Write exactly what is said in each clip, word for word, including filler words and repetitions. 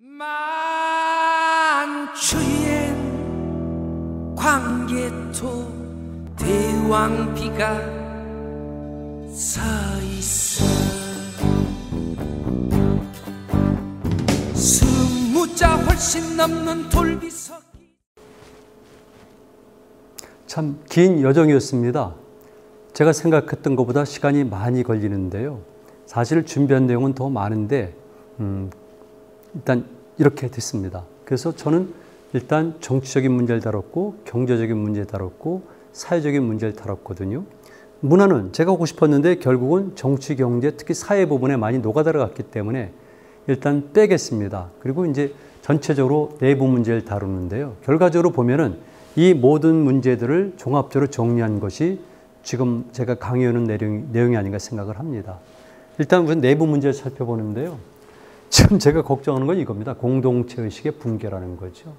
만추엔 광개토 대왕비가 서있어 스무자 훨씬 넘는 돌비석. 참 긴 여정이었습니다. 제가 생각했던 것보다 시간이 많이 걸리는데요. 사실 준비한 내용은 더 많은데 음, 일단 이렇게 됐습니다. 그래서 저는 일단 정치적인 문제를 다뤘고 경제적인 문제를 다뤘고 사회적인 문제를 다뤘거든요. 문화는 제가 하고 싶었는데 결국은 정치, 경제, 특히 사회 부분에 많이 녹아들어갔기 때문에 일단 빼겠습니다. 그리고 이제 전체적으로 내부 문제를 다루는데요. 결과적으로 보면은 이 모든 문제들을 종합적으로 정리한 것이 지금 제가 강의하는 내용, 내용이 아닌가 생각을 합니다. 일단 우선 내부 문제를 살펴보는데요. 지금 제가 걱정하는 건 이겁니다. 공동체 의식의 붕괴라는 거죠.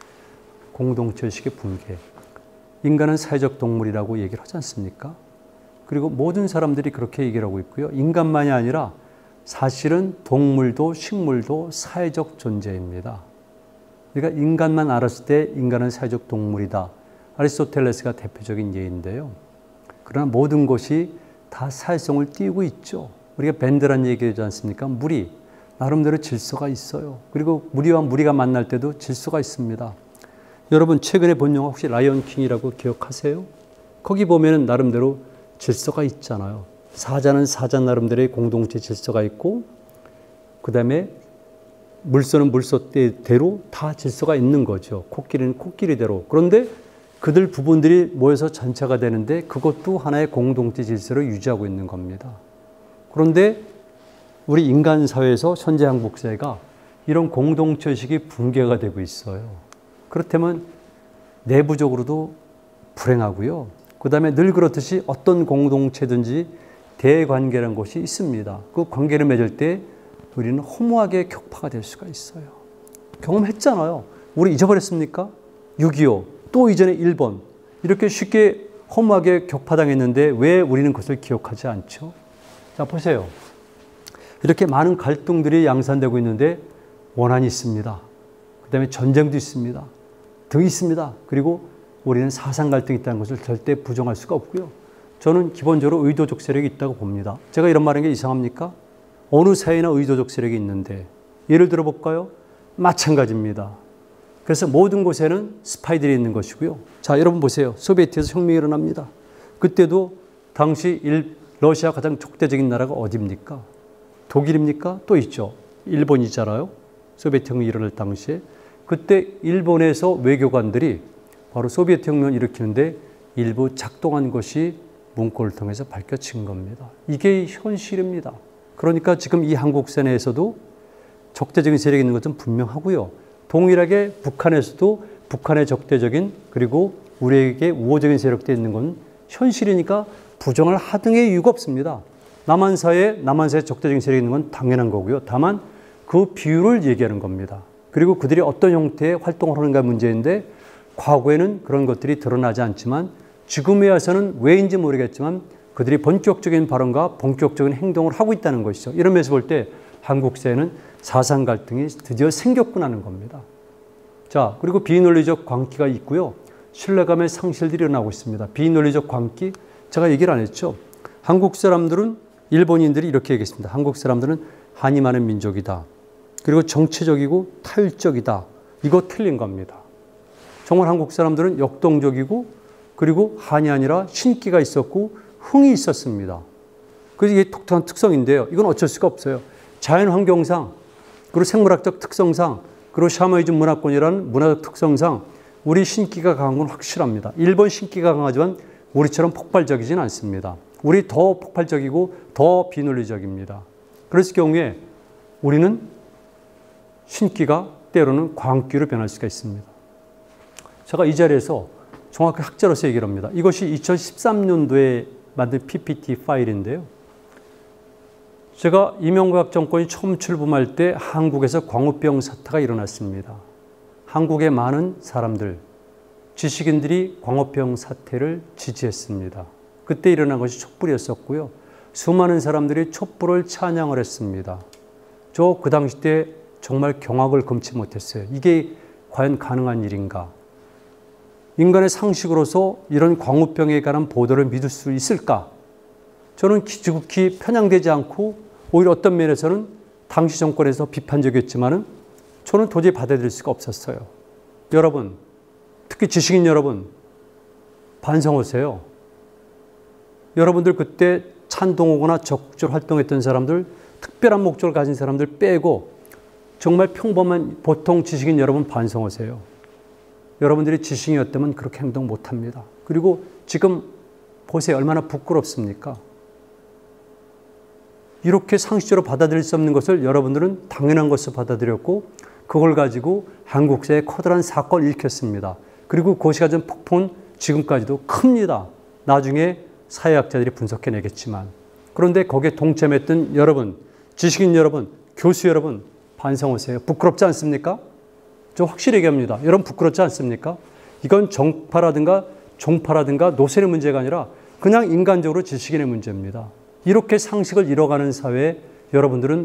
공동체 의식의 붕괴. 인간은 사회적 동물이라고 얘기를 하지 않습니까? 그리고 모든 사람들이 그렇게 얘기를 하고 있고요. 인간만이 아니라 사실은 동물도 식물도 사회적 존재입니다. 그러니까 인간만 알았을 때 인간은 사회적 동물이다. 아리스토텔레스가 대표적인 예인데요. 그러나 모든 것이 다 사회성을 띠고 있죠. 우리가 밴드란 얘기하지 않습니까? 무리. 나름대로 질서가 있어요. 그리고 무리와 무리가 만날 때도 질서가 있습니다. 여러분 최근에 본 영화 혹시 라이언 킹이라고 기억하세요? 거기 보면은 나름대로 질서가 있잖아요. 사자는 사자 나름대로의 공동체 질서가 있고 그 다음에 물소는 물소대로 다 질서가 있는 거죠. 코끼리는 코끼리대로. 그런데 그들 부분들이 모여서 전체가 되는데 그것도 하나의 공동체 질서를 유지하고 있는 겁니다. 그런데 우리 인간 사회에서 현재 한국 사회가 이런 공동체 의식이 붕괴가 되고 있어요. 그렇다면 내부적으로도 불행하고요. 그 다음에 늘 그렇듯이 어떤 공동체든지 대관계라는 것이 있습니다. 그 관계를 맺을 때 우리는 허무하게 격파가 될 수가 있어요. 경험했잖아요. 우리 잊어버렸습니까? 육이오, 또 이전에 일본. 이렇게 쉽게 허무하게 격파당했는데 왜 우리는 그것을 기억하지 않죠? 자, 보세요. 이렇게 많은 갈등들이 양산되고 있는데 원한이 있습니다. 그 다음에 전쟁도 있습니다. 등이 있습니다. 그리고 우리는 사상 갈등이 있다는 것을 절대 부정할 수가 없고요. 저는 기본적으로 의도적 세력이 있다고 봅니다. 제가 이런 말하는 게 이상합니까? 어느 사회나 의도적 세력이 있는데 예를 들어 볼까요? 마찬가지입니다. 그래서 모든 곳에는 스파이들이 있는 것이고요. 자, 여러분 보세요. 소비에트에서 혁명이 일어납니다. 그때도 당시 일, 러시아 가장 적대적인 나라가 어디입니까? 독일입니까? 또 있죠. 일본이잖아요. 소비에트 혁명이 일어날 당시에. 그때 일본에서 외교관들이 바로 소비에트 혁명을 일으키는데 일부 작동한 것이 문건을 통해서 밝혀진 겁니다. 이게 현실입니다. 그러니까 지금 이 한국 사회에서도 적대적인 세력이 있는 것은 분명하고요. 동일하게 북한에서도 북한의 적대적인 그리고 우리에게 우호적인 세력도 있는 건 현실이니까 부정할 하등의 이유가 없습니다. 남한 사회에 남한 사회에 적대적인 세력이 있는 건 당연한 거고요. 다만 그 비율을 얘기하는 겁니다. 그리고 그들이 어떤 형태의 활동을 하는가 문제인데 과거에는 그런 것들이 드러나지 않지만 지금에 와서는 왜인지 모르겠지만 그들이 본격적인 발언과 본격적인 행동을 하고 있다는 것이죠. 이런 면에서 볼 때 한국 사회는 사상 갈등이 드디어 생겼구나 하는 겁니다. 자, 그리고 비논리적 광기가 있고요. 신뢰감의 상실들이 일어나고 있습니다. 비논리적 광기, 제가 얘기를 안 했죠. 한국 사람들은 일본인들이 이렇게 얘기했습니다. 한국 사람들은 한이 많은 민족이다. 그리고 정치적이고 타율적이다. 이거 틀린 겁니다. 정말 한국 사람들은 역동적이고 그리고 한이 아니라 신기가 있었고 흥이 있었습니다. 그래서 이게 독특한 특성인데요. 이건 어쩔 수가 없어요. 자연환경상 그리고 생물학적 특성상 그리고 샤머니즘 문화권이라는 문화적 특성상 우리 신기가 강한 건 확실합니다. 일본 신기가 강하지만 우리처럼 폭발적이진 않습니다. 우리 더 폭발적이고 더 비논리적입니다. 그랬을 경우에 우리는 신기가 때로는 광기로 변할 수가 있습니다. 제가 이 자리에서 정확히 학자로서 얘기를 합니다. 이것이 이천십삼 년도에 만든 피피티 파일인데요. 제가 이명박 정권이 처음 출범할 때 한국에서 광우병 사태가 일어났습니다. 한국의 많은 사람들, 지식인들이 광우병 사태를 지지했습니다. 그때 일어난 것이 촛불이었었고요. 수많은 사람들이 촛불을 찬양을 했습니다. 저 그 당시 때 정말 경악을 금치 못했어요. 이게 과연 가능한 일인가? 인간의 상식으로서 이런 광우병에 관한 보도를 믿을 수 있을까? 저는 지극히 편향되지 않고 오히려 어떤 면에서는 당시 정권에서 비판적이었지만은 저는 도저히 받아들일 수가 없었어요. 여러분, 특히 지식인 여러분, 반성하세요. 여러분들 그때 찬동하거나 적극적으로 활동했던 사람들, 특별한 목적을 가진 사람들 빼고 정말 평범한 보통 지식인 여러분 반성하세요. 여러분들이 지식인이었다면 그렇게 행동 못합니다. 그리고 지금 보세요. 얼마나 부끄럽습니까? 이렇게 상식적으로 받아들일 수 없는 것을 여러분들은 당연한 것으로 받아들였고 그걸 가지고 한국사에 커다란 사건을 일으켰습니다. 그리고 그것이 가진 폭풍은 지금까지도 큽니다. 나중에 사회학자들이 분석해내겠지만. 그런데 거기에 동참했던 여러분, 지식인 여러분, 교수 여러분 반성하세요. 부끄럽지 않습니까? 저 확실히 얘기합니다. 여러분 부끄럽지 않습니까? 이건 정파라든가 종파라든가 노선의 문제가 아니라 그냥 인간적으로 지식인의 문제입니다. 이렇게 상식을 잃어가는 사회에 여러분들은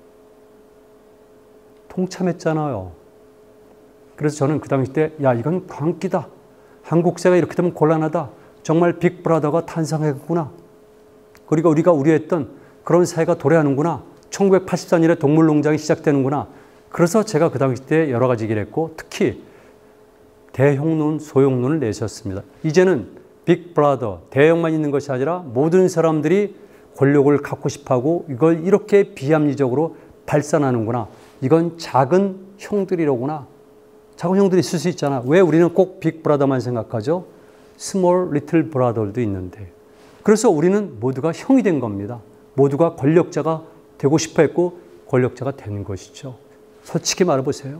동참했잖아요. 그래서 저는 그 당시 때 야 이건 광기다. 한국사가 이렇게 되면 곤란하다. 정말 빅브라더가 탄생했구나. 그리고 우리가 우려했던 그런 사회가 도래하는구나. 천구백팔십사 년에 동물농장이 시작되는구나. 그래서 제가 그 당시 때 여러 가지 얘기를 했고 특히 대형론, 소형론을 내셨습니다. 이제는 빅브라더, 대형만 있는 것이 아니라 모든 사람들이 권력을 갖고 싶어하고 이걸 이렇게 비합리적으로 발산하는구나. 이건 작은 형들이로구나. 작은 형들이 있을 수 있잖아. 왜 우리는 꼭 빅브라더만 생각하죠? 스몰 리틀 브라더도 있는데. 그래서 우리는 모두가 형이 된 겁니다. 모두가 권력자가 되고 싶어 했고 권력자가 되는 것이죠. 솔직히 말해보세요.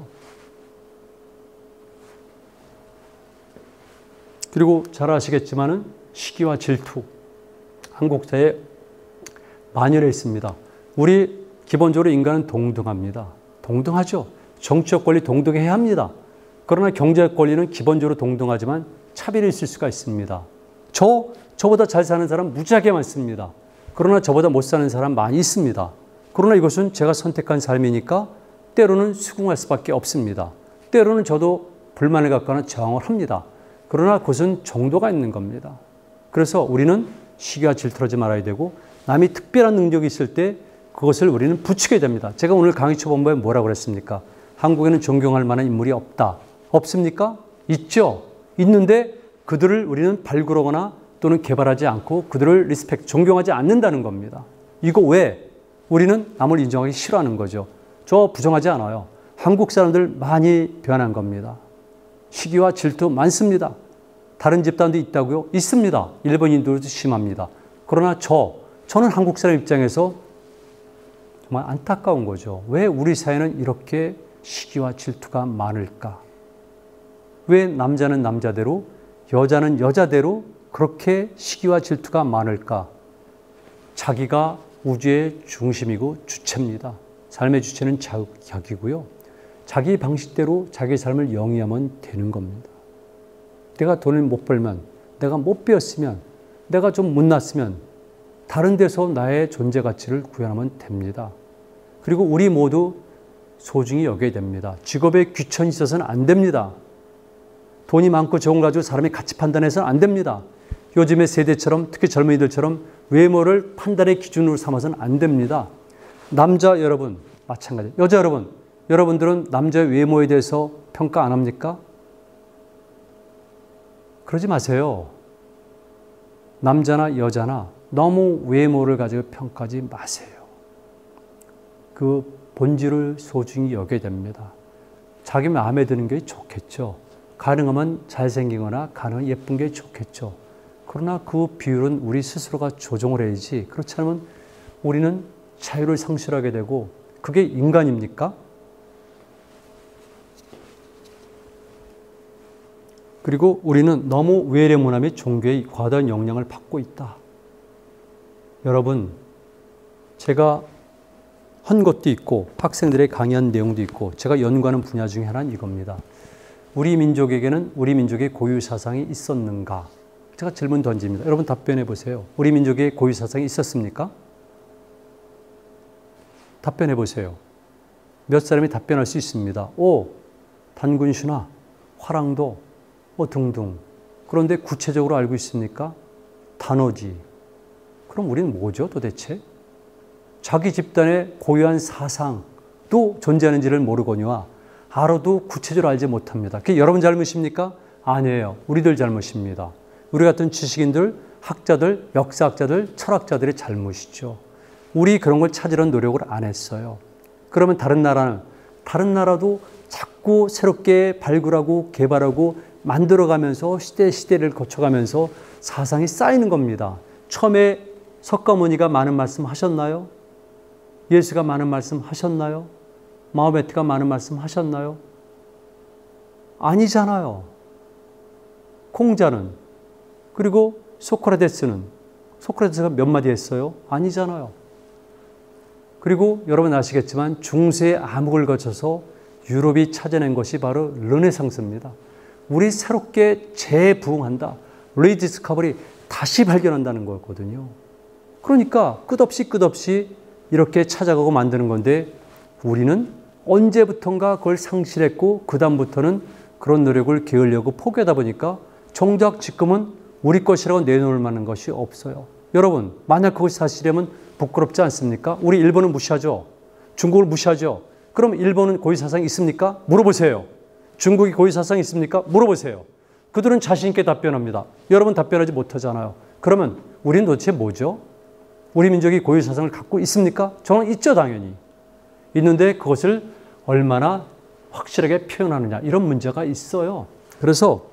그리고 잘 아시겠지만은 시기와 질투, 한국 사회에 만연해 있습니다. 우리 기본적으로 인간은 동등합니다. 동등하죠. 정치적 권리 동등해야 합니다. 그러나 경제적 권리는 기본적으로 동등하지만 차별이 있을 수가 있습니다. 저, 저보다 잘 사는 사람 무지하게 많습니다. 그러나 저보다 못 사는 사람 많이 있습니다. 그러나 이것은 제가 선택한 삶이니까 때로는 수긍할 수밖에 없습니다. 때로는 저도 불만을 갖거나 저항을 합니다. 그러나 그것은 정도가 있는 겁니다. 그래서 우리는 시기와 질투하지 말아야 되고 남이 특별한 능력이 있을 때 그것을 우리는 부추겨야 됩니다. 제가 오늘 강의 초반부에 뭐라고 그랬습니까? 한국에는 존경할 만한 인물이 없다. 없습니까? 있죠. 있는데 그들을 우리는 발굴하거나 또는 개발하지 않고 그들을 리스펙, 존경하지 않는다는 겁니다. 이거 왜? 우리는 남을 인정하기 싫어하는 거죠. 저 부정하지 않아요. 한국 사람들 많이 변한 겁니다. 시기와 질투 많습니다. 다른 집단도 있다고요? 있습니다. 일본인들도 심합니다. 그러나 저, 저는 한국 사람 입장에서 정말 안타까운 거죠. 왜 우리 사회는 이렇게 시기와 질투가 많을까? 왜 남자는 남자대로, 여자는 여자대로 그렇게 시기와 질투가 많을까? 자기가 우주의 중심이고 주체입니다. 삶의 주체는 자기고요. 자기 방식대로 자기 삶을 영위하면 되는 겁니다. 내가 돈을 못 벌면, 내가 못 배웠으면, 내가 좀 못났으면 다른 데서 나의 존재 가치를 구현하면 됩니다. 그리고 우리 모두 소중히 여겨야 됩니다. 직업에 귀천이 있어서는 안 됩니다. 돈이 많고 적은 걸 가지고 사람이 가치 판단해서는 안 됩니다. 요즘의 세대처럼 특히 젊은이들처럼 외모를 판단의 기준으로 삼아서는 안 됩니다. 남자 여러분 마찬가지. 여자 여러분, 여러분들은 남자의 외모에 대해서 평가 안 합니까? 그러지 마세요. 남자나 여자나 너무 외모를 가지고 평가하지 마세요. 그 본질을 소중히 여겨야 됩니다. 자기 마음에 드는 게 좋겠죠. 가능하면 잘생기거나 가능하면 예쁜 게 좋겠죠. 그러나 그 비율은 우리 스스로가 조정을 해야지. 그렇지 않으면 우리는 자유를 상실하게 되고 그게 인간입니까? 그리고 우리는 너무 외래문화 및 종교의 과다한 영향을 받고 있다. 여러분, 제가 한 것도 있고 학생들의 강의한 내용도 있고 제가 연구하는 분야 중에 하나는 이겁니다. 우리 민족에게는 우리 민족의 고유 사상이 있었는가? 제가 질문 던집니다. 여러분 답변해 보세요. 우리 민족의 고유 사상이 있었습니까? 답변해 보세요. 몇 사람이 답변할 수 있습니다. 오, 단군신화, 화랑도, 뭐 등등. 그런데 구체적으로 알고 있습니까? 단어지. 그럼 우리는 뭐죠 도대체? 자기 집단의 고유한 사상도 존재하는지를 모르거니와 알아도 구체적으로 알지 못합니다. 그게 여러분 잘못입니까? 아니에요. 우리들 잘못입니다. 우리 같은 지식인들, 학자들, 역사학자들, 철학자들의 잘못이죠. 우리 그런 걸 찾으려는 노력을 안 했어요. 그러면 다른 나라는, 다른 나라도 자꾸 새롭게 발굴하고 개발하고 만들어가면서 시대 시대를 거쳐가면서 사상이 쌓이는 겁니다. 처음에 석가모니가 많은 말씀 하셨나요? 예수가 많은 말씀 하셨나요? 마호메트가 많은 말씀 하셨나요? 아니잖아요. 공자는, 그리고 소크라테스는, 소크라테스가 몇 마디 했어요? 아니잖아요. 그리고 여러분 아시겠지만 중세의 암흑을 거쳐서 유럽이 찾아낸 것이 바로 르네상스입니다. 우리 새롭게 재부흥한다. 리디스커버리, 다시 발견한다는 거거든요. 그러니까 끝없이 끝없이 이렇게 찾아가고 만드는 건데 우리는 언제부턴가 그걸 상실했고 그 다음부터는 그런 노력을 기울려고 포기하다 보니까 정작 지금은 우리 것이라고 내놓을 만한 것이 없어요. 여러분, 만약 그것이 사실이라면 부끄럽지 않습니까? 우리 일본은 무시하죠. 중국을 무시하죠. 그럼 일본은 고유 사상이 있습니까? 물어보세요. 중국이 고유 사상이 있습니까? 물어보세요. 그들은 자신 있게 답변합니다. 여러분 답변하지 못하잖아요. 그러면 우리는 도대체 뭐죠? 우리 민족이 고유 사상을 갖고 있습니까? 저는 있죠, 당연히. 있는데 그것을 얼마나 확실하게 표현하느냐, 이런 문제가 있어요. 그래서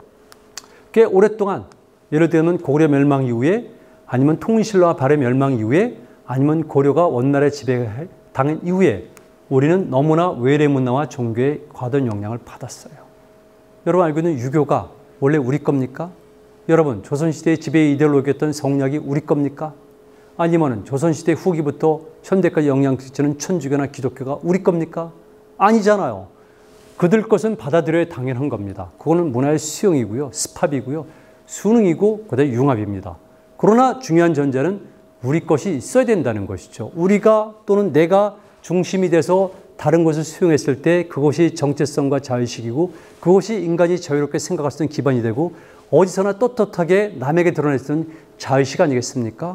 꽤 오랫동안, 예를 들면 고구려 멸망 이후에, 아니면 통신신라와 발해 멸망 이후에, 아니면 고려가 원나라에 지배당한 이후에 우리는 너무나 외래문화와 종교의 과도한 영향을 받았어요. 여러분 알고 있는 유교가 원래 우리 겁니까? 여러분, 조선시대의 지배 이데올로기였던 성리학이 우리 겁니까? 아니면 조선시대 후기부터 현대까지 영향을 끼치는 천주교나 기독교가 우리 겁니까? 아니잖아요. 그들 것은 받아들여야 당연한 겁니다. 그거는 문화의 수용이고요, 스팝이고요, 수능이고 그다음에 융합입니다. 그러나 중요한 전제는 우리 것이 있어야 된다는 것이죠. 우리가 또는 내가 중심이 돼서 다른 것을 수용했을 때 그것이 정체성과 자유식이고 그것이 인간이 자유롭게 생각할 수 있는 기반이 되고 어디서나 떳떳하게 남에게 드러낼 수 있는 자유식 아니겠습니까?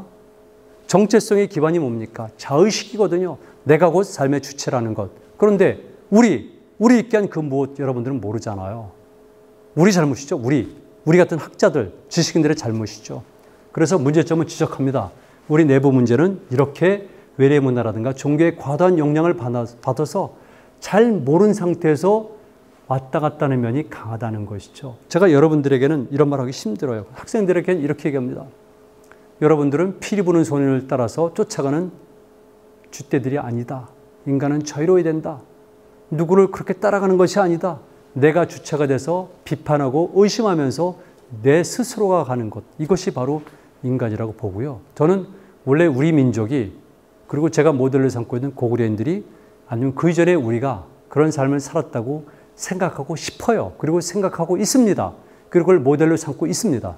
정체성의 기반이 뭡니까? 자의식이거든요. 내가 곧 삶의 주체라는 것. 그런데 우리, 우리 있게 한 그 무엇 여러분들은 모르잖아요. 우리 잘못이죠. 우리. 우리 같은 학자들, 지식인들의 잘못이죠. 그래서 문제점을 지적합니다. 우리 내부 문제는 이렇게 외래문화라든가 종교의 과도한 영향을 받아서 잘 모르는 상태에서 왔다 갔다 하는 면이 강하다는 것이죠. 제가 여러분들에게는 이런 말 하기 힘들어요. 학생들에게는 이렇게 얘기합니다. 여러분들은 피리 부는 소년을 따라서 쫓아가는 쥐떼들이 아니다. 인간은 자유로워야 된다. 누구를 그렇게 따라가는 것이 아니다. 내가 주체가 돼서 비판하고 의심하면서 내 스스로가 가는 것. 이것이 바로 인간이라고 보고요. 저는 원래 우리 민족이, 그리고 제가 모델을 삼고 있는 고구려인들이 아니면 그 이전에 우리가 그런 삶을 살았다고 생각하고 싶어요. 그리고 생각하고 있습니다. 그리고 그걸 모델로 삼고 있습니다.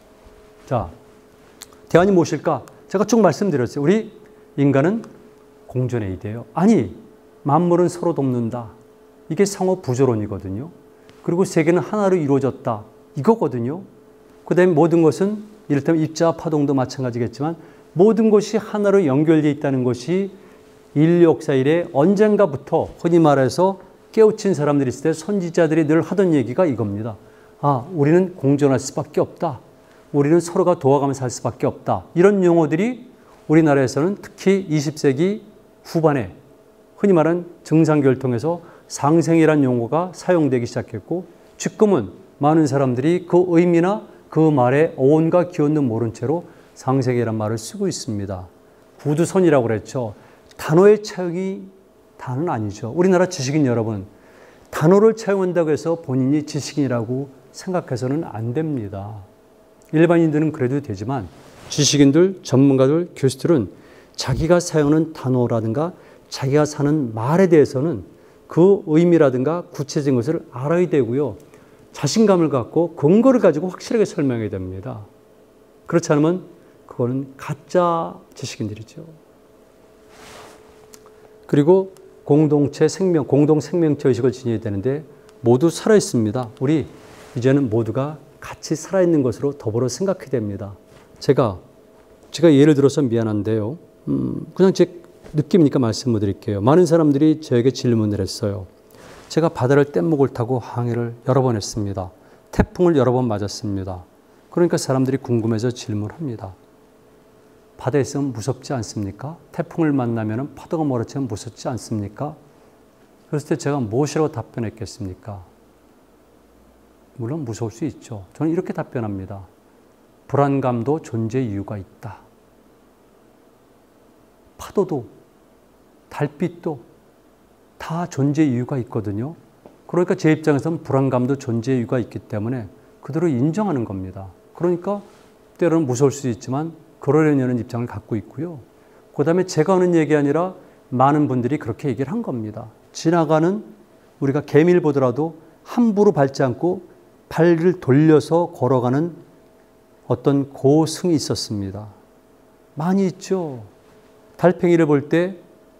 자, 대안이 무엇일까? 제가 쭉 말씀드렸어요. 우리 인간은 공존의 이데요. 아니, 만물은 서로 돕는다. 이게 상호 부조론이거든요. 그리고 세계는 하나로 이루어졌다. 이거거든요. 그 다음에 모든 것은 이를테면 입자와 파동도 마찬가지겠지만 모든 것이 하나로 연결되어 있다는 것이 인류 역사 이래 언젠가부터 흔히 말해서 깨우친 사람들이 있을 때 선지자들이 늘 하던 얘기가 이겁니다. 아, 우리는 공존할 수밖에 없다. 우리는 서로가 도와가면서 살 수밖에 없다. 이런 용어들이 우리나라에서는 특히 이십 세기 후반에 흔히 말하는 증상결통에서 상생이라는 용어가 사용되기 시작했고 지금은 많은 사람들이 그 의미나 그 말의 어원과 기원도 모른 채로 상생이란 말을 쓰고 있습니다. 구두선이라고 그랬죠. 단어의 차용이 단어는 아니죠. 우리나라 지식인 여러분, 단어를 차용한다고 해서 본인이 지식인이라고 생각해서는 안 됩니다. 일반인들은 그래도 되지만 지식인들, 전문가들, 교수들은 자기가 사용하는 단어라든가 자기가 사는 말에 대해서는 그 의미라든가 구체적인 것을 알아야 되고요. 자신감을 갖고 근거를 가지고 확실하게 설명해야 됩니다. 그렇지 않으면 그거는 가짜 지식인들이죠. 그리고 공동체 생명, 공동 생명체 의식을 지녀야 되는데 모두 살아있습니다. 우리 이제는 모두가 같이 살아있는 것으로 더불어 생각해야 됩니다. 제가, 제가 예를 들어서 미안한데요. 음, 그냥 제 느낌이니까 말씀을 드릴게요. 많은 사람들이 저에게 질문을 했어요. 제가 바다를 뗏목을 타고 항해를 여러 번 했습니다. 태풍을 여러 번 맞았습니다. 그러니까 사람들이 궁금해서 질문합니다. 바다에 있으면 무섭지 않습니까? 태풍을 만나면 파도가 몰아치면 무섭지 않습니까? 그랬을 때 제가 무엇이라고 답변했겠습니까? 물론 무서울 수 있죠. 저는 이렇게 답변합니다. 불안감도 존재 이유가 있다. 파도도 달빛도 다 존재 이유가 있거든요. 그러니까 제 입장에서는 불안감도 존재 이유가 있기 때문에 그대로 인정하는 겁니다. 그러니까 때로는 무서울 수 있지만 그러려는 입장을 갖고 있고요. 그 다음에 제가 하는 얘기 아니라 많은 분들이 그렇게 얘기를 한 겁니다. 지나가는 우리가 개미를 보더라도 함부로 밟지 않고 발을 돌려서 걸어가는 어떤 고승이 있었습니다. 많이 있죠. 달팽이를 볼 때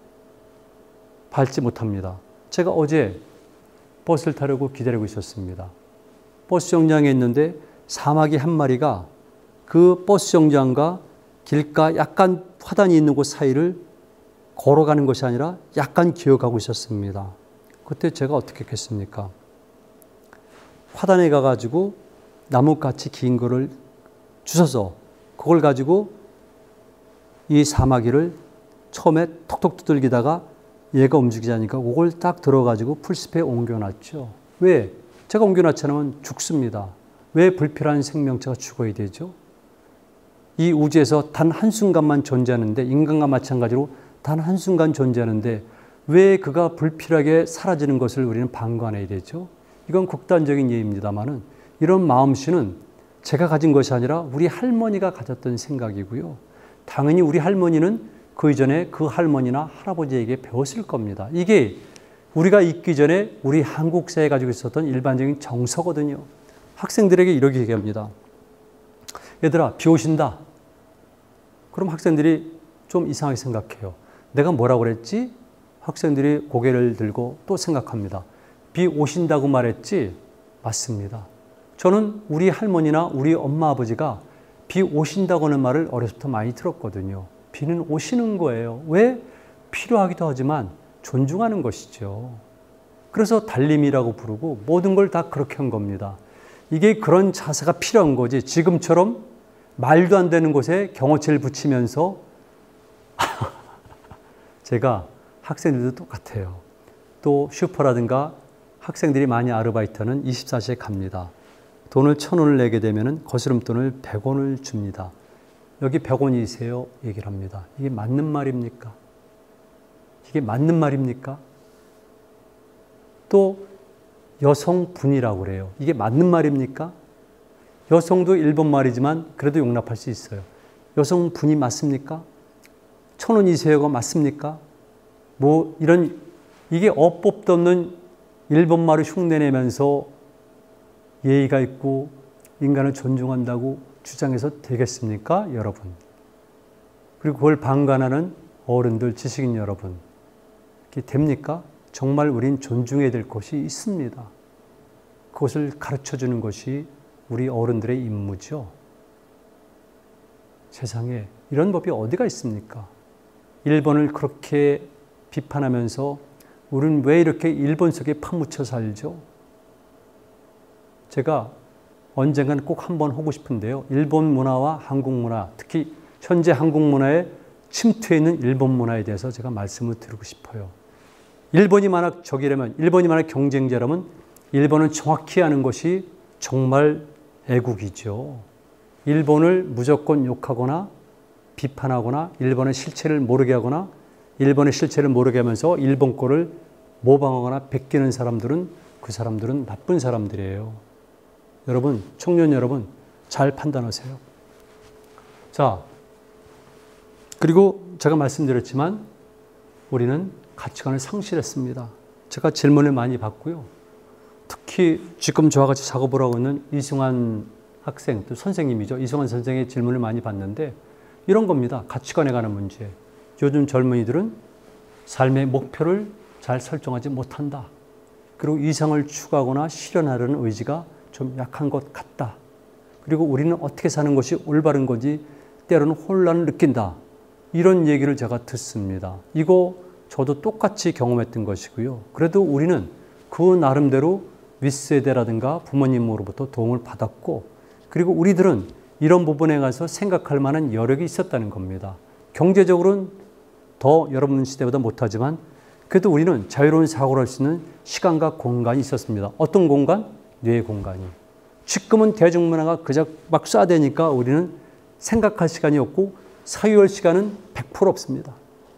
밟지 못합니다. 제가 어제 버스를 타려고 기다리고 있었습니다. 버스 정류장에 있는데 사마귀 한 마리가 그 버스 정류장과 길가 약간 화단이 있는 곳 사이를 걸어가는 것이 아니라 약간 기어가고 있었습니다. 그때 제가 어떻게 했겠습니까? 화단에 가가지고 나뭇가지 긴 거를 주워서 그걸 가지고 이 사마귀를 처음에 톡톡 두들기다가 얘가 움직이지 않으니까 그걸 딱 들어가지고 풀숲에 옮겨놨죠. 왜? 제가 옮겨놨지 않으면 죽습니다. 왜 불필요한 생명체가 죽어야 되죠? 이 우주에서 단 한순간만 존재하는데 인간과 마찬가지로 단 한순간 존재하는데 왜 그가 불필요하게 사라지는 것을 우리는 방관해야 되죠? 이건 극단적인 예입니다만은 이런 마음씨는 제가 가진 것이 아니라 우리 할머니가 가졌던 생각이고요. 당연히 우리 할머니는 그 이전에 그 할머니나 할아버지에게 배웠을 겁니다. 이게 우리가 있기 전에 우리 한국 사회에 가지고 있었던 일반적인 정서거든요. 학생들에게 이렇게 얘기합니다. 얘들아, 비 오신다. 그럼 학생들이 좀 이상하게 생각해요. 내가 뭐라고 그랬지? 학생들이 고개를 들고 또 생각합니다. 비 오신다고 말했지? 맞습니다. 저는 우리 할머니나 우리 엄마 아버지가 비 오신다고 하는 말을 어렸을 때 많이 들었거든요. 비는 오시는 거예요. 왜? 필요하기도 하지만 존중하는 것이죠. 그래서 달림이라고 부르고 모든 걸 다 그렇게 한 겁니다. 이게 그런 자세가 필요한 거지. 지금처럼 말도 안 되는 곳에 경호체를 붙이면서 제가 학생들도 똑같아요. 또 슈퍼라든가 학생들이 많이 아르바이트하는 이십사 시에 갑니다. 돈을 천 원을 내게 되면 거스름돈을 백 원을 줍니다. 여기 백 원이세요? 얘기를 합니다. 이게 맞는 말입니까? 이게 맞는 말입니까? 또 여성분이라고 그래요. 이게 맞는 말입니까? 여성도 일본 말이지만 그래도 용납할 수 있어요. 여성분이 맞습니까? 천 원이세요가 맞습니까? 뭐 이런 이게 어법도 없는 일본 말을 흉내내면서 예의가 있고 인간을 존중한다고 주장해서 되겠습니까, 여러분? 그리고 그걸 방관하는 어른들, 지식인 여러분, 이게 됩니까? 정말 우린 존중해야 될 것이 있습니다. 그것을 가르쳐주는 것이 우리 어른들의 임무죠. 세상에 이런 법이 어디가 있습니까? 일본을 그렇게 비판하면서 우리는 왜 이렇게 일본 속에 파묻혀 살죠? 제가 언젠간 꼭 한번 하고 싶은데요. 일본 문화와 한국 문화, 특히 현재 한국 문화에 침투해 있는 일본 문화에 대해서 제가 말씀을 드리고 싶어요. 일본이 만약 적이라면, 일본이 만약 경쟁자라면 일본은 정확히 아는 것이 정말 애국이죠. 일본을 무조건 욕하거나 비판하거나 일본의 실체를 모르게 하거나 일본의 실체를 모르게 하면서 일본 거를 모방하거나 베끼는 사람들은 그 사람들은 나쁜 사람들이에요. 여러분, 청년 여러분, 잘 판단하세요. 자, 그리고 제가 말씀드렸지만 우리는 가치관을 상실했습니다. 제가 질문을 많이 받고요. 특히 지금 저와 같이 작업을 하고 있는 이승환 학생, 또 선생님이죠. 이승환 선생의 질문을 많이 받는데 이런 겁니다. 가치관에 관한 문제. 요즘 젊은이들은 삶의 목표를 잘 설정하지 못한다. 그리고 이상을 추구하거나 실현하려는 의지가 좀 약한 것 같다. 그리고 우리는 어떻게 사는 것이 올바른 건지 때로는 혼란을 느낀다. 이런 얘기를 제가 듣습니다. 이거 저도 똑같이 경험했던 것이고요. 그래도 우리는 그 나름대로 윗세대라든가 부모님으로부터 도움을 받았고, 그리고 우리들은 이런 부분에 가서 생각할 만한 여력이 있었다는 겁니다. 경제적으로는 더 여러분 시대보다 못하지만 그래도 우리는 자유로운 사고를 할 수 있는 시간과 공간이 있었습니다. 어떤 공간? 뇌의 공간이. 지금은 대중문화가 그저 막 쏴대니까 우리는 생각할 시간이 없고 사유할 시간은 백 퍼센트 없습니다.